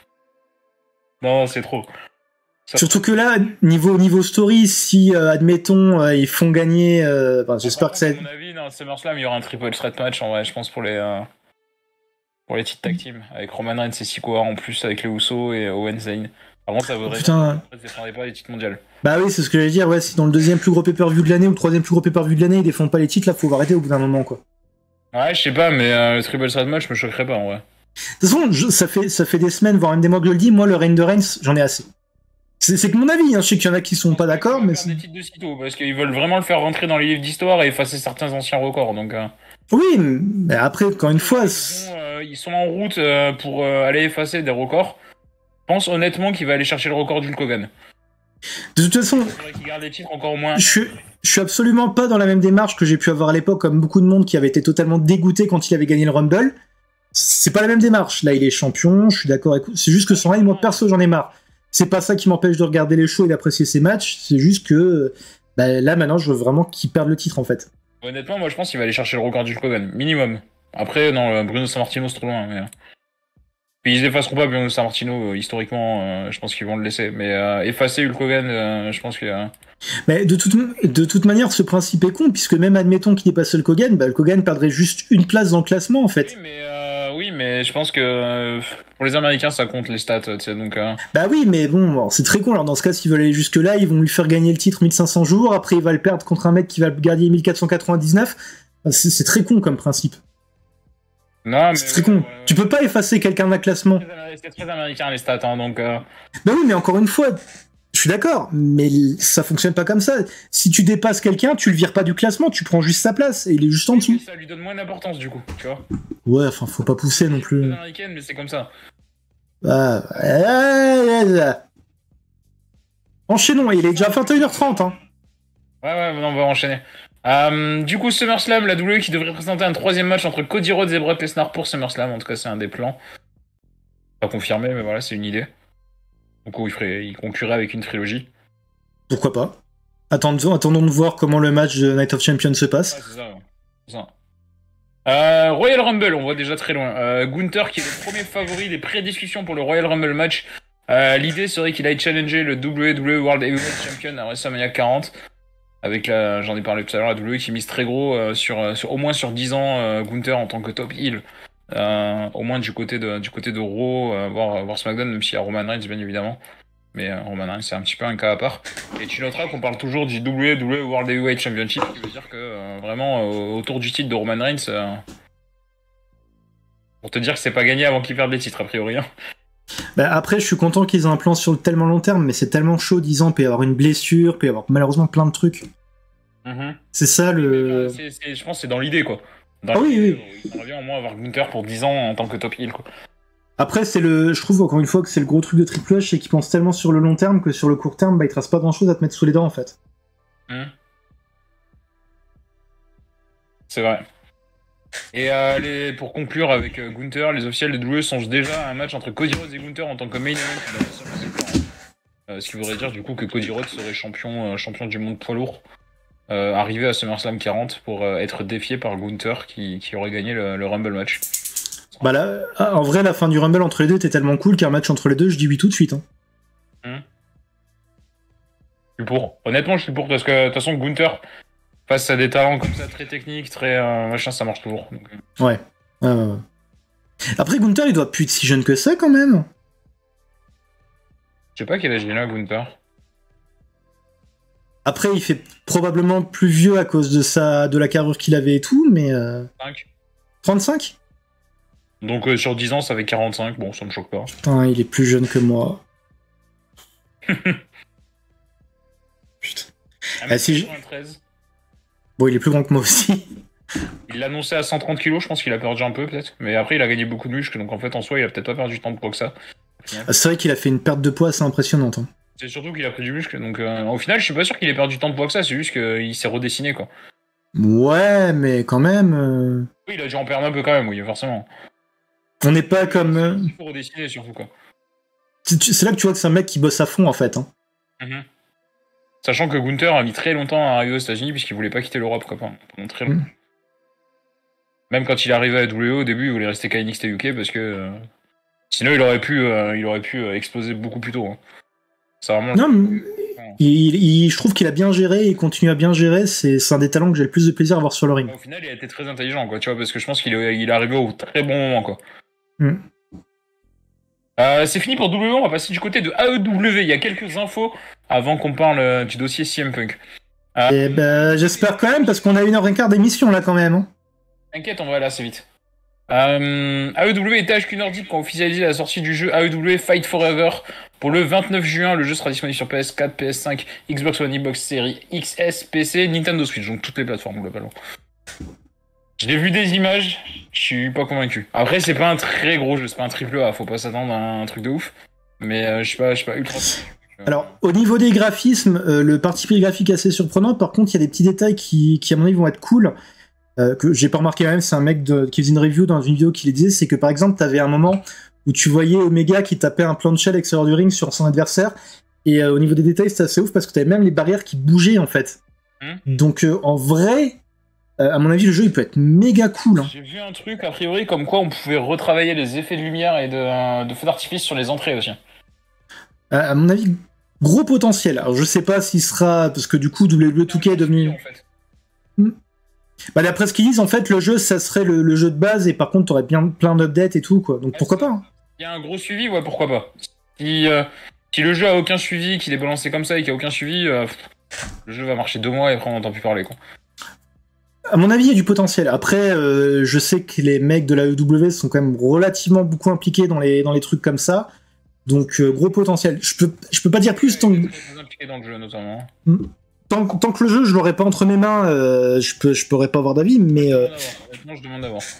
Non, c'est trop. Ça... Surtout que là, niveau, niveau story, si, euh, admettons, euh, ils font gagner... Euh, enfin, j'espère que ça... À mon avis, dans SummerSlam, il y aura un triple threat match, en vrai, je pense, pour les... Euh... Pour les titres tag team, avec Roman Reigns et Sikoa en plus, avec les Usos et Owen Zayn. Par contre, ça vaudrait Putain. Ils ne défendaient pas les titres mondiaux. Bah oui, c'est ce que j'allais dire, ouais, si dans le deuxième plus gros pay-per-view de l'année ou le troisième plus gros pay-per-view de l'année, ils défendent pas les titres, là, faut arrêter au bout d'un moment, quoi. Ouais, je sais pas, mais euh, le triple threat match me choquerait pas, en vrai. De toute façon, je, ça, fait, ça fait des semaines, voire même des mois que je le dis, moi, le règne de Reigns, j'en ai assez. C'est, c'est que mon avis, hein, je sais qu'il y en a qui sont pas d'accord, mais... Des titres de sitôt, parce qu'ils veulent vraiment le faire rentrer dans les livres d'histoire et effacer certains anciens records, donc... Euh... Oui, mais après, encore une fois... Ils sont, euh, ils sont en route euh, pour euh, aller effacer des records. Je pense honnêtement qu'il va aller chercher le record d'Hulk Hogan. De toute façon... Il faudrait qu'il garde les titres encore au moins. Je, je suis absolument pas dans la même démarche que j'ai pu avoir à l'époque, comme beaucoup de monde qui avait été totalement dégoûté quand il avait gagné le Rumble. C'est pas la même démarche. Là, il est champion, je suis d'accord avec... C'est juste que son règne, moi, perso, j'en ai marre. C'est pas ça qui m'empêche de regarder les shows et d'apprécier ses matchs, c'est juste que... Bah, là, maintenant, je veux vraiment qu'il perde le titre, en fait. Honnêtement, moi je pense qu'il va aller chercher le record du Hulk Hogan, minimum. Après, non, Bruno Sammartino c'est trop loin. Mais... Puis ils effaceront pas Bruno Sammartino, euh, historiquement, euh, je pense qu'ils vont le laisser. Mais euh, effacer Hulk Hogan, euh, je pense qu'il y a... Mais de toute, de toute manière, ce principe est con, puisque même admettons qu'il dépasse Hulk Hogan, bah, Hulk Hogan perdrait juste une place dans le classement, en fait. Oui, mais, euh, oui, mais je pense que euh, pour les Américains, ça compte les stats, tu sais, donc... Euh... Bah oui, mais bon, bon c'est très con, alors dans ce cas, s'ils veulent aller jusque-là, ils vont lui faire gagner le titre mille cinq cents jours, après il va le perdre contre un mec qui va le gagner mille quatre cent quatre-vingt-dix-neuf, c'est, c'est très con comme principe. Non, mais... C'est très con. Euh, tu peux pas effacer quelqu'un d'un classement. C'est très américain, les stats, hein, donc... Euh... Bah oui, mais encore une fois... Je suis d'accord, mais ça fonctionne pas comme ça. Si tu dépasses quelqu'un, tu le vires pas du classement, tu prends juste sa place, et il est juste en dessous. Ça lui donne moins d'importance, du coup, tu vois. Ouais, enfin, faut pas pousser non plus. C'est américaine, mais c'est comme ça. Ah, euh, euh, enchaînons, il est déjà vingt et une heures trente, hein. Ouais, ouais, on va enchaîner. Euh, du coup, SummerSlam, la W W E qui devrait présenter un troisième match entre Cody Rhodes et Brock Lesnar pour SummerSlam. En tout cas, c'est un des plans. Pas confirmé, mais voilà, c'est une idée. Donc, il, ferait, il conclurait avec une trilogie. Pourquoi pas? Attendons, attendons de voir comment le match de Night of Champions se passe. Ouais, c'est ça, ouais. C'est ça. Euh, Royal Rumble, on voit déjà très loin. Euh, Gunther qui est le premier favori des pré-discussions pour le Royal Rumble match. Euh, L'idée serait qu'il aille challenger le W W E World Heavyweight Champion à WrestleMania quarante. Avec la, j'en ai parlé tout à l'heure, la W W E qui mise très gros euh, sur, sur au moins sur dix ans euh, Gunther en tant que top heel. Euh, au moins du côté de du côté de Raw, euh, voire, voire SmackDown, même s'il y a Roman Reigns bien évidemment. Mais euh, Roman Reigns c'est un petit peu un cas à part. Et tu noteras qu'on parle toujours du W W E World Heavyweight Championship, ce qui veut dire que euh, vraiment euh, autour du titre de Roman Reigns, euh, pour te dire que c'est pas gagné avant qu'il perde les titres a priori. Hein. Bah après, je suis content qu'ils aient un plan sur le tellement long terme, mais c'est tellement chaud, dix ans, peut y avoir une blessure, peut y avoir malheureusement plein de trucs. Mm-hmm. C'est ça le. C'est, c'est, je pense que c'est dans l'idée quoi. Dans ah oui, oui. On aimerait bien au moins avoir Gunther pour dix ans en tant que top heel quoi. Après, c'est le, je trouve encore une fois que c'est le gros truc de Triple H, c'est qu'il pense tellement sur le long terme que sur le court terme, bah il te reste pas grand chose à te mettre sous les dents en fait. Mmh. C'est vrai. Et euh, les, pour conclure avec euh, Gunther, les officiels de W W E songent déjà à un match entre Cody Rhodes et Gunther en tant que main event. Euh, ce qui voudrait dire du coup que Cody Rhodes serait champion, euh, champion du monde poids lourd, euh, arrivé à SummerSlam quarante pour euh, être défié par Gunther qui, qui aurait gagné le, le Rumble match. Bah là, en vrai, la fin du Rumble entre les deux était tellement cool qu'un match entre les deux, je dis oui tout de suite. Hein. Mmh. Je suis pour. Honnêtement, je suis pour parce que de toute façon, Gunther, face à des talents comme ça, très techniques, très euh, machin, ça marche toujours. Donc... Ouais. Euh... Après, Gunther, il doit plus être si jeune que ça quand même. Je sais pas quel âge il a, Gunther. Après, il fait probablement plus vieux à cause de sa, de la carrure qu'il avait et tout, mais. Euh... cinq trente-cinq Donc euh, sur dix ans, ça fait quarante-cinq, bon, ça me choque pas. Putain, il est plus jeune que moi. Putain. Ah, si je... Bon, il est plus grand que moi aussi. Il l'a annoncé à cent trente kilos, je pense qu'il a perdu un peu peut-être. Mais après, il a gagné beaucoup de muscles, donc en fait, en soi, il a peut-être pas perdu tant de poids que ça. Ah, c'est vrai qu'il a fait une perte de poids assez impressionnante. Hein. C'est surtout qu'il a pris du muscle, donc euh, au final, je suis pas sûr qu'il ait perdu tant de poids que ça, c'est juste qu'il s'est redessiné, quoi. Ouais, mais quand même... Euh... Oui, il a dû en perdre un peu quand même, oui, forcément. On n'est pas comme... Euh... Il faut redessiner, surtout, quoi. C'est là que tu vois que c'est un mec qui bosse à fond, en fait. Hein. Mm-hmm. Sachant que Gunther a mis très longtemps à arriver aux États-Unis, puisqu'il voulait pas quitter l'Europe, quoi, pendant très longtemps. Mm. Même quand il est arrivé à W W E, au début, il voulait rester qu'à N X T U K, parce que... Euh... Sinon, il aurait pu, euh, il aurait pu euh, exploser beaucoup plus tôt. Hein. C'est vraiment... Non, mais... Il, il, je trouve qu'il a bien géré, il continue à bien gérer, c'est un des talents que j'ai le plus de plaisir à voir sur le ring. Au final, il a été très intelligent, quoi, tu vois, parce que je pense qu'il est, il est arrivé au très bon moment, quoi. Mm. Euh, c'est fini pour W W E, on va passer du côté de A E W. Il y a quelques infos avant qu'on parle euh, du dossier C M Punk. Euh, Et ben, j'espère quand même, parce qu'on a une heure et quart d'émission, là, quand même. Hein. T'inquiète, on va aller assez vite. Euh, A E W et T H Q Nordic ont officialisé la sortie du jeu A E W Fight Forever pour le vingt-neuf juin. Le jeu sera disponible sur P S quatre, P S cinq, Xbox One, Xbox Series X S, P C, Nintendo Switch, donc toutes les plateformes globalement. Je l'ai vu des images, je suis pas convaincu. Après, c'est pas un très gros jeu, c'est pas un triple A, faut pas s'attendre à un truc de ouf. Mais euh, je suis pas, je suis pas ultra. Alors, au niveau des graphismes, euh, le parti pris graphique est assez surprenant. Par contre, il y a des petits détails qui, qui à mon avis, vont être cool. Euh, que j'ai pas remarqué quand même, c'est un mec de, qui faisait une review dans une vidéo qui les disait, c'est que par exemple, t'avais un moment où tu voyais Omega qui tapait un plancher à l'extérieur du ring sur son adversaire, et euh, au niveau des détails, c'était assez ouf parce que t'avais même les barrières qui bougeaient en fait. Mmh. Donc euh, en vrai, euh, à mon avis, le jeu il peut être méga cool. Hein. J'ai vu un truc a priori comme quoi on pouvait retravailler les effets de lumière et de, de feux d'artifice sur les entrées aussi. Euh, à mon avis, gros potentiel. Alors je sais pas s'il sera, parce que du coup W W E deux K est devenu... En fait. Mmh. Bah d'après ce qu'ils disent, en fait, le jeu, ça serait le, le jeu de base, et par contre, t'aurais bien plein d'updates et tout, quoi. Donc pourquoi pas hein. Il y a un gros suivi, ouais, pourquoi pas. Si, euh, si le jeu a aucun suivi, qu'il est balancé comme ça et qu'il n'y a aucun suivi, euh, le jeu va marcher deux mois et après on n'entend plus parler, quoi. À mon avis, il y a du potentiel. Après, euh, je sais que les mecs de la A E W sont quand même relativement beaucoup impliqués dans les, dans les trucs comme ça. Donc, euh, gros potentiel. Je peux, je peux pas dire plus tant que... Ils sont très impliqués dans le jeu, notamment. Mm. Tant, tant que le jeu, je l'aurais pas entre mes mains, euh, je, peux, je pourrais pas avoir d'avis, mais... Euh... Honnêtement, je demande d'avoir.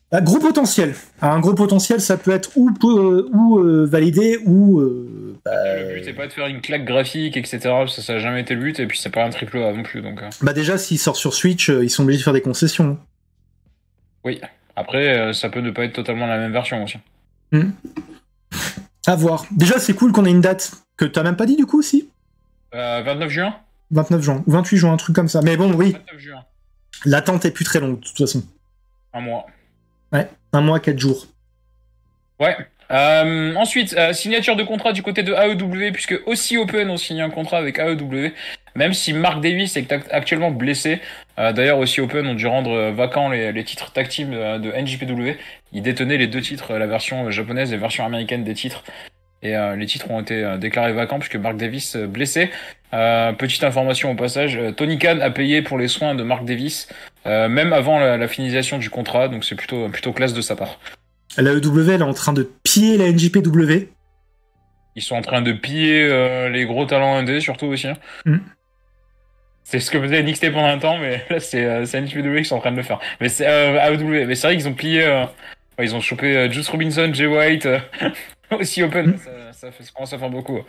Ah, gros potentiel. Un gros potentiel, ça peut être ou, euh, ou euh, validé ou. Euh, bah, le but n'est pas de faire une claque graphique, et cetera. Ça, ça n'a jamais été le but, et puis c'est pas un triple A non plus. Donc, euh... Bah déjà, s'il sort sur Switch, euh, ils sont obligés de faire des concessions. Oui. Après, euh, ça peut ne pas être totalement la même version aussi. Mmh. À voir. Déjà, c'est cool qu'on ait une date que t'as même pas dit du coup, si euh, vingt-neuf juin vingt-neuf juin. vingt-huit juin, un truc comme ça. Mais bon, oui. vingt-neuf juin. L'attente est plus très longue, de toute façon. Un mois. Ouais, un mois, quatre jours. Ouais. Euh, ensuite, euh, signature de contrat du côté de A E W, puisque aussi Open ont signé un contrat avec A E W, même si Mark Davis est actuellement blessé. Euh, D'ailleurs, aussi Open ont dû rendre vacants les, les titres tag team de N J P W. Ils détenaient les deux titres, la version japonaise et la version américaine des titres. Et euh, les titres ont été euh, déclarés vacants puisque Mark Davis euh, blessé. Euh, petite information au passage, euh, Tony Khan a payé pour les soins de Mark Davis, euh, même avant la, la finalisation du contrat, donc c'est plutôt, plutôt classe de sa part. La E W, elle est en train de piller la N J P W. Ils sont en train de piller euh, les gros talents indés, surtout aussi. Hein. Mm. C'est ce que faisait N X T pendant un temps, mais là c'est euh, N J P W qui sont en train de le faire. Mais c'est euh, A E W, mais c'est vrai qu'ils ont pillé, euh, ils ont chopé euh, Juice Robinson, Jay White, euh, aussi Open, mm. ça, ça, fait, ça commence à faire beaucoup.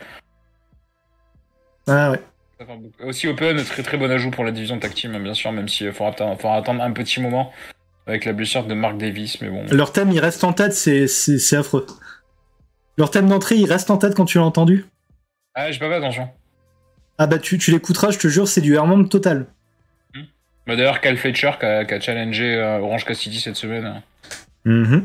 Ah ouais. Ça fait beaucoup. Aussi Open, très très bon ajout pour la division tag team, bien sûr, même s'il euh, faudra, faudra attendre un petit moment. Avec la blessure de Mark Davis, mais bon. Leur thème, il reste en tête, c'est, c'est, c'est affreux. Leur thème d'entrée, il reste en tête quand tu l'as entendu. Ah, j'ai pas fait attention. Ah bah tu, tu l'écouteras, je te jure, c'est du Hermond total. Mmh. Bah d'ailleurs, Kyle Fletcher qui a, qui a challengé euh, Orange Cassidy cette semaine. Mmh.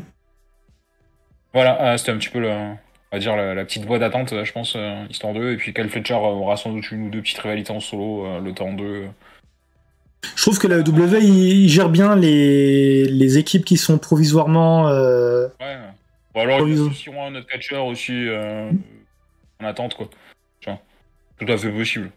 Voilà, euh, c'était un petit peu, le, on va dire, la, la petite voie d'attente, je pense, euh, histoire d'eux. Et puis Kyle Fletcher aura sans doute une ou deux petites rivalités en solo, euh, le temps d'eux. Je trouve que la E W, il gère bien les, les équipes qui sont provisoirement... Euh... Ouais. Bon alors, Proviso... ils associeront un autre catcher aussi euh, en attente, quoi. Tu vois. Tout à fait possible.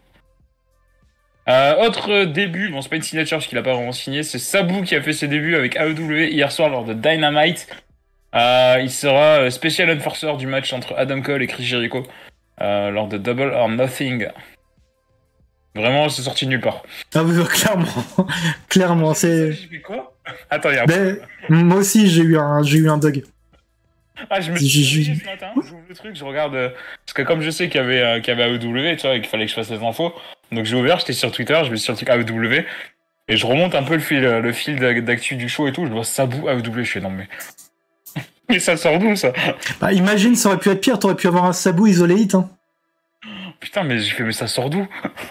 Euh, autre début, bon c'est pas une signature parce qu'il a pas vraiment signé, c'est Sabu qui a fait ses débuts avec A E W hier soir lors de Dynamite. Euh, il sera Special Enforcer du match entre Adam Cole et Chris Jericho euh, lors de Double or Nothing. Vraiment, c'est sorti de nulle part. Ah oui, clairement. Clairement, c'est... J'ai fait quoi? Attends, y'a un ben, moi aussi, j'ai eu un, j'ai eu un bug. Ah, je me suis dit ce matin, j'ouvre le truc, je regarde... Euh, parce que comme je sais qu'il y avait, euh, qu'il y avait A E W, tu vois, et qu'il fallait que je fasse les infos, donc j'ai ouvert, j'étais sur Twitter, je vais sur le truc A E W, et je remonte un peu le fil, le fil d'actu du show et tout, je vois Sabu A E W, je fais non mais... mais ça sort d'où, ça? Bah imagine, ça aurait pu être pire, t'aurais pu avoir un Sabu isolé hit, hein. Putain, mais j'ai fait, mais ça sort d'où?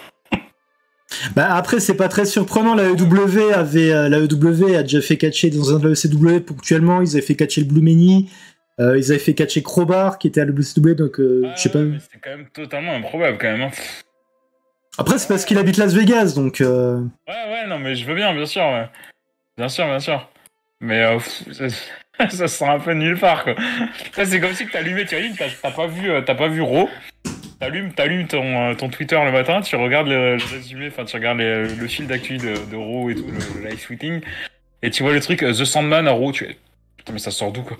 Bah après c'est pas très surprenant, la E W avait euh, la E W a déjà fait catcher dans un E C W ponctuellement, ils avaient fait catcher le Blue Mini, euh, ils avaient fait catcher Crowbar qui était à l'E C W, donc euh, ah, je sais pas. Mais c'était quand même totalement improbable quand même. Hein. Après c'est parce qu'il habite Las Vegas, donc. Euh... Ouais ouais non mais je veux bien bien sûr, ouais. bien sûr bien sûr. Mais euh, pff, ça, ça sent un peu nulle part quoi. Ça c'est comme si que t'as allumé, tu t'as, t'as pas vu t'as pas vu Raw. T'allumes, t'allumes ton, ton Twitter le matin, tu regardes le, le résumé, enfin tu regardes les, le fil d'actu de, de Raw et tout, le, le live tweeting, et tu vois le truc The Sandman à Raw, tu es... Putain mais ça sort d'où quoi?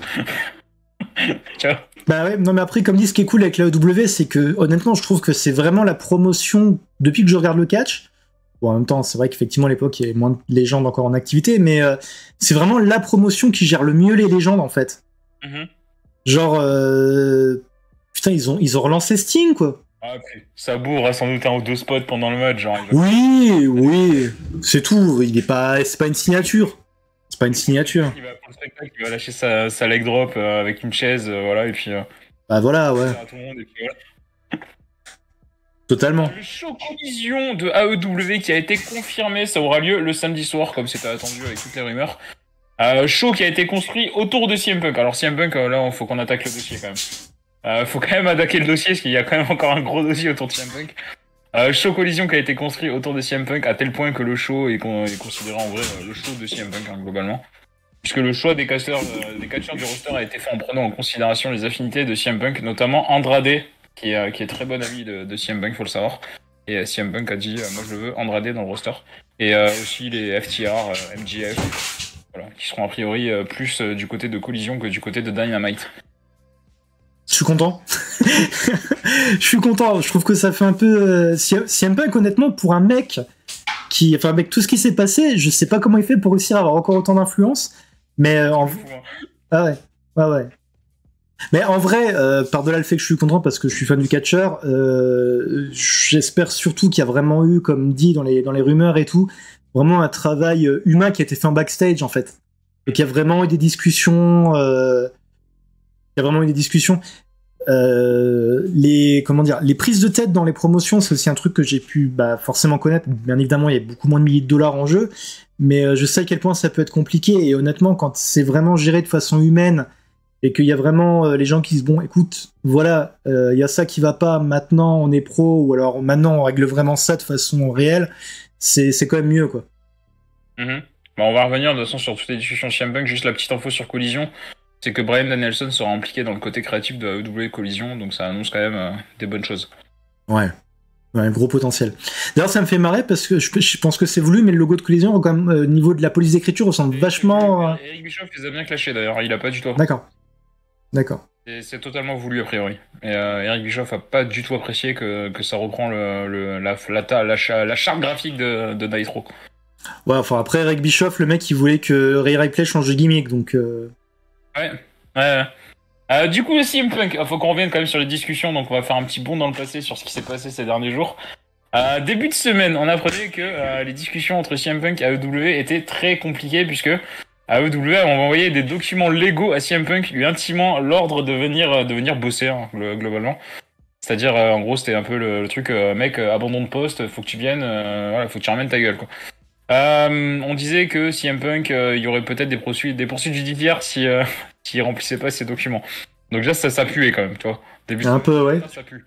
Tu vois? Bah ouais, non mais après comme dit, ce qui est cool avec la E W, c'est que honnêtement je trouve que c'est vraiment la promotion, depuis que je regarde le catch, bon en même temps c'est vrai qu'effectivement à l'époque il y avait moins de légendes encore en activité, mais euh, c'est vraiment la promotion qui gère le mieux les légendes en fait. Mm-hmm. Genre... Euh... Putain, ils ont, ils ont relancé Sting, quoi. Ah, puis Sabu aura sans doute un ou deux spots pendant le match, genre. Oui, oui, c'est tout. Il est pas, c'est pas une signature. C'est pas une signature. Il va pour le spectacle, il va lâcher sa, sa leg drop euh, avec une chaise, euh, voilà, et puis. Euh, bah voilà, ouais. Tout le monde, et puis, voilà. Totalement. Le show collision de A E W qui a été confirmé, ça aura lieu le samedi soir, comme c'était attendu avec toutes les rumeurs. Euh, show qui a été construit autour de C M Punk. Alors C M Punk, euh, là, il faut qu'on attaque le dossier quand même. Euh, faut quand même attaquer le dossier parce qu'il y a quand même encore un gros dossier autour de C M Punk. Euh, show collision qui a été construit autour de C M Punk à tel point que le show est, con est considéré en vrai euh, le show de C M Punk hein, globalement. Puisque le choix des catcheurs, euh, des catcheurs du roster a été fait en prenant en considération les affinités de C M Punk, notamment Andrade qui est, euh, qui est très bon ami de, de C M Punk, faut le savoir. Et euh, C M Punk a dit euh, moi je le veux Andrade dans le roster. Et euh, aussi les F T R, euh, M J F, voilà, qui seront a priori euh, plus euh, du côté de collision que du côté de Dynamite. Je suis content. Je suis content. Je trouve que ça fait un peu... Euh, C M Punk, honnêtement, pour un mec qui... Enfin, avec tout ce qui s'est passé, je sais pas comment il fait pour réussir à avoir encore autant d'influence, Mais euh, en... ah ouais, ouais, ouais. Mais en vrai, euh, par-delà le fait que je suis content parce que je suis fan du catcheur, euh, j'espère surtout qu'il y a vraiment eu, comme dit dans les, dans les rumeurs et tout, vraiment un travail humain qui a été fait en backstage en fait. Et qu'il y a vraiment eu des discussions. Euh, il y a vraiment eu des discussions. Euh, les comment dire, les prises de tête dans les promotions, c'est aussi un truc que j'ai pu bah, forcément connaître. Bien évidemment, il y a beaucoup moins de milliers de dollars en jeu, mais euh, je sais à quel point ça peut être compliqué. Et honnêtement, quand c'est vraiment géré de façon humaine et qu'il y a vraiment euh, les gens qui disent bon, écoute, voilà, il euh, y a ça qui va pas. Maintenant, on est pro, ou alors maintenant on règle vraiment ça de façon réelle. C'est c'est quand même mieux, quoi. Mm-hmm. Bah, on va revenir de toute façon sur toutes les discussions C M Punk. Juste la petite info sur Collision, c'est que Bryan Danielson sera impliqué dans le côté créatif de A E W Collision, donc ça annonce quand même euh, des bonnes choses. Ouais. Ouais, gros potentiel. D'ailleurs, ça me fait marrer parce que je, je pense que c'est voulu, mais le logo de Collision, quand même, au euh, niveau de la police d'écriture, ressemble et vachement. Eric Bischoff les a bien clashés d'ailleurs, il a pas du tout. D'accord. D'accord. C'est totalement voulu a priori. Et euh, Eric Bischoff a pas du tout apprécié que, que ça reprend le, le, la, la, la, la charte graphique de, de Nitro. Ouais, enfin après Eric Bischoff, le mec il voulait que Ray Ripley change de gimmick, donc. Euh... Ouais. Ouais. Euh, du coup, C M Punk, il faut qu'on revienne quand même sur les discussions, donc on va faire un petit bond dans le passé sur ce qui s'est passé ces derniers jours. Euh, début de semaine, on apprenait que euh, les discussions entre C M Punk et A E W étaient très compliquées puisque A E W a envoyé des documents légaux à C M Punk lui intimant l'ordre de venir, de venir bosser, hein, globalement. C'est-à-dire, euh, en gros, c'était un peu le, le truc, euh, mec, euh, abandon de poste, faut que tu viennes, euh, voilà, faut que tu ramènes ta gueule, quoi. Euh, on disait que C M Punk, il euh, y aurait peut-être des poursuites, des poursuites judiciaires si euh, s'il remplissait pas ses documents. Donc déjà, ça, ça puait quand même, tu vois. Début un peu, ouais. Ça, ça pue.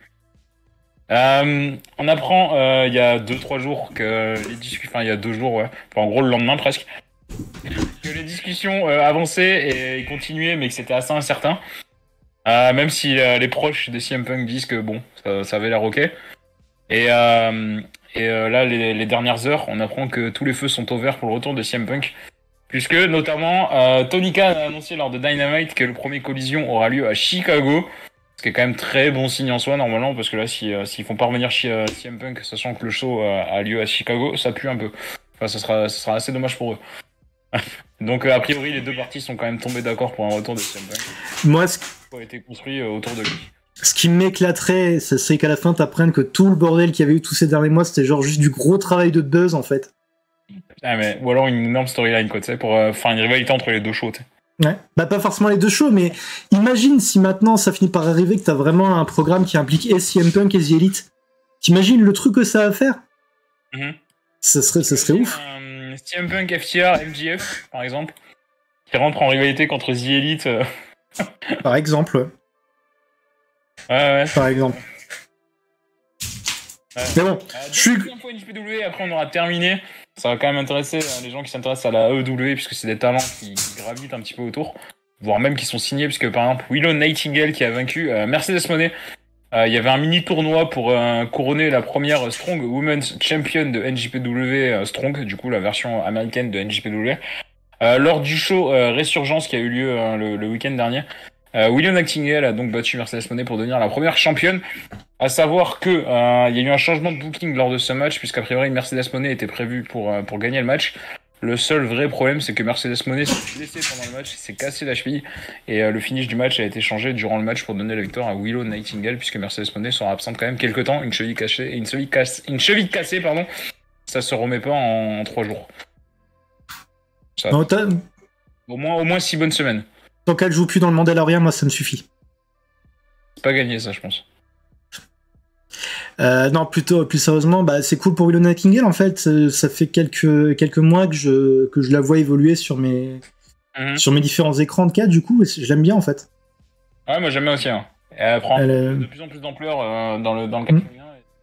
Euh, on apprend euh, il y a deux trois jours que les discussions, enfin il y a deux jours, ouais, enfin, en gros le lendemain presque, que les discussions euh, avançaient et continuaient, mais que c'était assez incertain. Euh, même si euh, les proches de C M Punk disent que bon, ça, ça avait l'air ok. Et, euh, et euh, là, les, les dernières heures, on apprend que tous les feux sont ouverts pour le retour de C M Punk. Puisque, notamment, euh, Tony Khan a annoncé lors de Dynamite que le premier collision aura lieu à Chicago. Ce qui est quand même très bon signe en soi, normalement, parce que là, si, euh, s'ils font pas revenir chez, euh, C M Punk, sachant que le show euh, a lieu à Chicago, ça pue un peu. Enfin, ça sera, ça sera assez dommage pour eux. Donc, euh, a priori, les deux parties sont quand même tombées d'accord pour un retour de C M Punk. Moi, ce qui a été construit euh, autour de lui. Ce qui m'éclaterait, ce serait qu'à la fin, t'apprennes que tout le bordel qu'il y avait eu tous ces derniers mois, c'était genre juste du gros travail de buzz, en fait. Ah, mais, ou alors une énorme storyline, quoi, tu sais, pour euh, faire une rivalité entre les deux shows, tu sais. Ouais. Bah, pas forcément les deux shows, mais imagine si maintenant ça finit par arriver que t'as vraiment un programme qui implique et C M Punk et The Elite. T'imagines le truc que ça va faire? Mm-hmm. Ça serait, ça serait ouf. Euh, C M Punk, F T R, M J F, par exemple, qui rentrent en rivalité contre The Elite. Euh... par exemple, ouais. Ouais, ouais. Par exemple. Ouais. Mais bon, euh, je suis. N J P W, après on aura terminé. Ça va quand même intéresser euh, les gens qui s'intéressent à la A E W, puisque c'est des talents qui, qui gravitent un petit peu autour, voire même qui sont signés, puisque par exemple Willow Nightingale qui a vaincu euh, Mercedes Moné. Euh, il y avait un mini tournoi pour euh, couronner la première Strong Women's Champion de N J P W euh, Strong, du coup la version américaine de N J P W. Euh, lors du show euh, Résurgence qui a eu lieu euh, le, le week-end dernier, euh, Willow Nightingale a donc battu Mercedes Moné pour devenir la première championne. À savoir que euh, il y a eu un changement de booking lors de ce match, puisqu'a priori Mercedes Moné était prévu pour, euh, pour gagner le match. Le seul vrai problème, c'est que Mercedes Moné s'est blessé pendant le match, s'est cassé la cheville, et euh, le finish du match a été changé durant le match pour donner la victoire à Willow Nightingale, puisque Mercedes Moné sera absente quand même quelques temps, une cheville cassée, une cheville cassée, une cheville cassée, pardon, ça se remet pas en, en trois jours. Ça, non, au moins, au moins six bonnes semaines. Tant qu'elle joue plus dans le Mandalorian, moi ça me suffit. C'est pas gagné ça, je pense. Euh, non, plutôt, plus sérieusement, bah, c'est cool pour Willow Nightingale en fait. Ça fait quelques, quelques mois que je, que je la vois évoluer sur mes, mm-hmm. sur mes différents écrans de cas, du coup, je l'aime bien en fait. Ouais, moi j'aime bien aussi. Hein. Elle prend elle, euh... de plus en plus d'ampleur euh, dans le, dans le cas. Mm.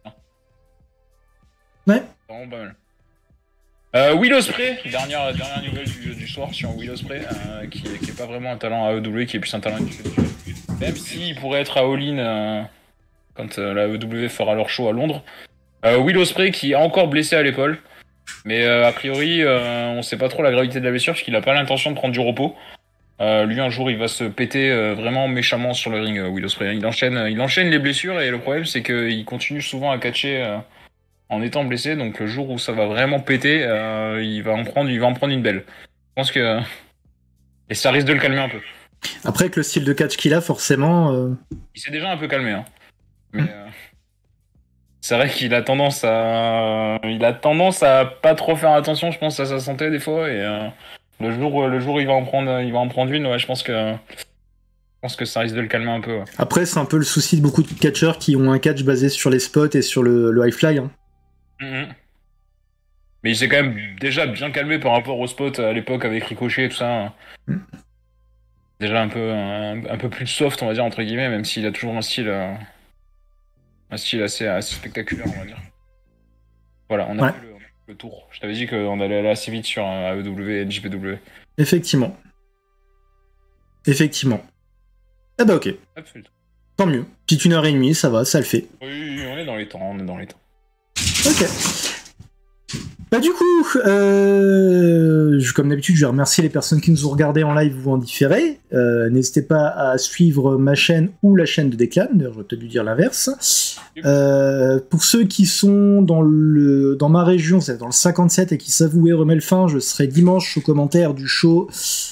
Et... Ouais. C'est vraiment pas mal. Euh, Will Ospreay, dernière, dernière nouvelle du, du soir sur Will Ospreay, euh, qui, qui est pas vraiment un talent à A E W, qui est plus un talent individuel. Même s'il pourrait être à All-In euh, quand euh, la A E W fera leur show à Londres. Euh, Will Ospreay qui est encore blessé à l'épaule, mais euh, a priori euh, on sait pas trop la gravité de la blessure parce qu'il a pas l'intention de prendre du repos. Euh, lui un jour il va se péter euh, vraiment méchamment sur le ring, euh, Will Ospreay. Il enchaîne, il enchaîne les blessures et le problème c'est qu'il continue souvent à catcher euh, en étant blessé, donc le jour où ça va vraiment péter, euh, il va en prendre, il va en prendre une belle. Je pense que Et ça risque de le calmer un peu. Après, avec le style de catch qu'il a, forcément... Euh... Il s'est déjà un peu calmé, hein. Mais... Mmh. Euh... C'est vrai qu'il a tendance à, il a tendance à pas trop faire attention, je pense, à sa santé des fois. Et euh, le jour, le jour où il va en prendre, il va en prendre une, ouais, je pense que, je pense que ça risque de le calmer un peu. Ouais. Après, c'est un peu le souci de beaucoup de catcheurs qui ont un catch basé sur les spots et sur le, le high fly. Hein. Mm-hmm. Mais il s'est quand même déjà bien calmé par rapport au spot à l'époque avec Ricochet et tout ça. Mm. Déjà un peu, un, un peu plus soft, on va dire entre guillemets, même s'il a toujours un style. Euh... Un style assez, assez spectaculaire, on va dire. Voilà, on a ouais. fait le, le tour. Je t'avais dit qu'on allait aller assez vite sur un A E W et N J P W. Effectivement. Effectivement. Eh bah ok. Tant mieux. Petite une heure et demie, ça va, ça le fait. Oui, on est dans les temps, on est dans les temps. Ok. Bah du coup, euh, je, comme d'habitude, je vais remercier les personnes qui nous ont regardé en live ou en différé. Euh, n'hésitez pas à suivre ma chaîne ou la chaîne de Declan, d'ailleurs j'aurais peut-être dû dire l'inverse. Euh, pour ceux qui sont dans, le, dans ma région, c'est dans le cinquante-sept et qui savent où est Remelfin, je serai dimanche au commentaire du show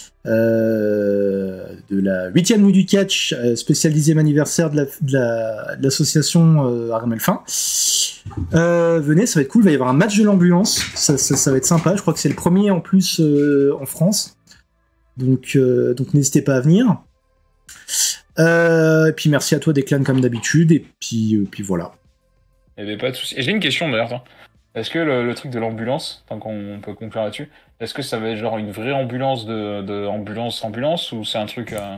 euh, de la huitième nuit du catch, euh, spécial dixième anniversaire de, la, de, la, de l'association euh, à Remelfin. Euh, venez, ça va être cool, il va y avoir un match de l'ambulance, ça, ça, ça va être sympa, je crois que c'est le premier en plus euh, en France, donc, euh, donc n'hésitez pas à venir. Euh, et puis merci à toi Declan comme d'habitude, et puis, euh, puis voilà. Eh bien pas de soucis. Et j'ai une question d'ailleurs, toi. Est-ce que le, le truc de l'ambulance, tant qu'on peut conclure là-dessus, est-ce que ça va être genre une vraie ambulance de, de ambulance ambulance ou c'est un truc... Euh...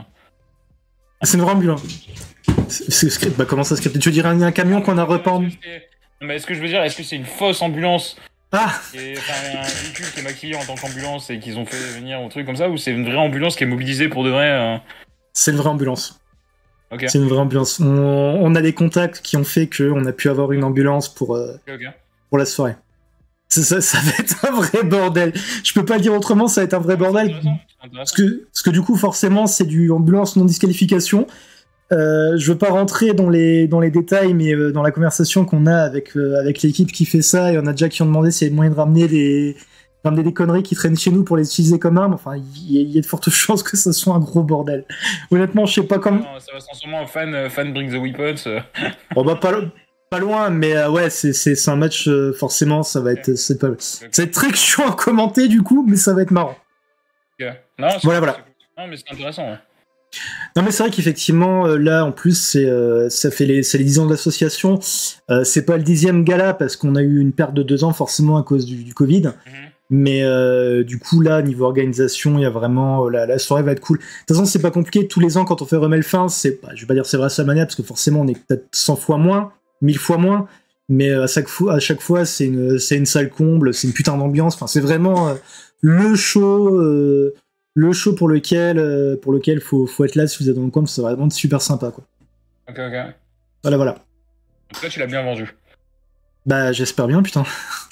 C'est une vraie ambulance. C'est, c'est, bah, comment ça scripté? Tu veux dire un, un camion qu'on a rependu? Mais est-ce que je veux dire, est-ce que c'est une fausse ambulance? Ah et, enfin, un véhicule qui est maquillé en tant qu'ambulance et qu'ils ont fait venir ou truc comme ça, ou c'est une vraie ambulance qui est mobilisée pour de vrai euh... C'est une vraie ambulance. Okay. C'est une vraie ambulance. On, on a des contacts qui ont fait qu'on a pu avoir une ambulance pour, euh, okay, okay. pour la soirée. Ça, ça, ça va être un vrai bordel. Je peux pas le dire autrement, ça va être un vrai bordel. C'est intéressant. C'est intéressant. Parce que, parce que du coup, forcément, c'est du ambulance non disqualification. Euh, je veux pas rentrer dans les, dans les détails, mais euh, dans la conversation qu'on a avec, euh, avec l'équipe qui fait ça, il y en a déjà qui ont demandé s'il y avait moyen de ramener des, ramener des conneries qui traînent chez nous pour les utiliser comme armes. Enfin, il y, y a de fortes chances que ça soit un gros bordel. Honnêtement, je sais pas comment... Ça va se transformer en fan, euh, fan Bring the Weapons. Bon bah pas, pas loin, mais euh, ouais, c'est, c'est, c'est un match, euh, forcément, ça va être, c'est pas... okay. Ça va être très chiant à commenter du coup, mais ça va être marrant. Okay. Non, c'est voilà, voilà. Non, mais c'est intéressant, ouais. Non mais c'est vrai qu'effectivement euh, là en plus c'est euh, ça fait les c'est les dix ans de l'association, euh, c'est pas le dixième gala parce qu'on a eu une perte de deux ans forcément à cause du, du Covid, mm-hmm. mais euh, du coup là niveau organisation il y a vraiment la, la soirée va être cool. De toute façon c'est pas compliqué, tous les ans quand on fait Remelfin c'est bah, je vais pas dire c'est vrai ça manière parce que forcément on est peut-être cent fois moins, mille fois moins, mais à chaque fois à chaque fois c'est une c'est une salle comble, c'est une putain d'ambiance, enfin c'est vraiment euh, le show. Euh, Le show pour lequel euh, pour lequel faut faut être là si vous êtes dans le coin, c'est vraiment super sympa quoi. Ok ok. Voilà voilà. En tout cas tu l'as bien vendu. Bah j'espère bien putain.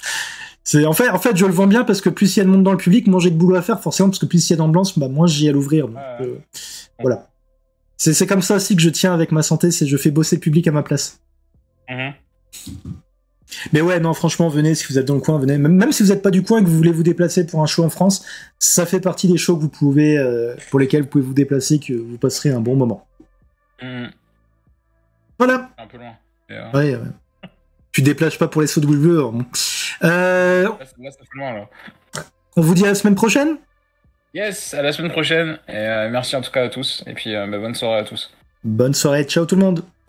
C'est en fait en fait je le vends bien parce que plus il y a de monde dans le public, moins j'ai de boulot à faire forcément parce que plus il y a d'ambiance, bah moins j'ai à l'ouvrir. Donc, ah, euh, voilà. C'est c'est comme ça aussi que je tiens avec ma santé, c'est je fais bosser le public à ma place. Mm-hmm. Mais ouais, non, franchement, venez, si vous êtes dans le coin, venez. Même, même si vous n'êtes pas du coin et que vous voulez vous déplacer pour un show en France, ça fait partie des shows que vous pouvez, euh, pour lesquels vous pouvez vous déplacer, que vous passerez un bon moment. Mmh. Voilà. Un peu loin. Euh... Ouais, ouais. Tu te déplaces pas pour les sauts de W. Bon. Euh... Là, là, ça fait loin, là. On vous dit à la semaine prochaine? Yes, à la semaine prochaine. Et euh, merci en tout cas à tous. Et puis, euh, bah, bonne soirée à tous. Bonne soirée, ciao tout le monde.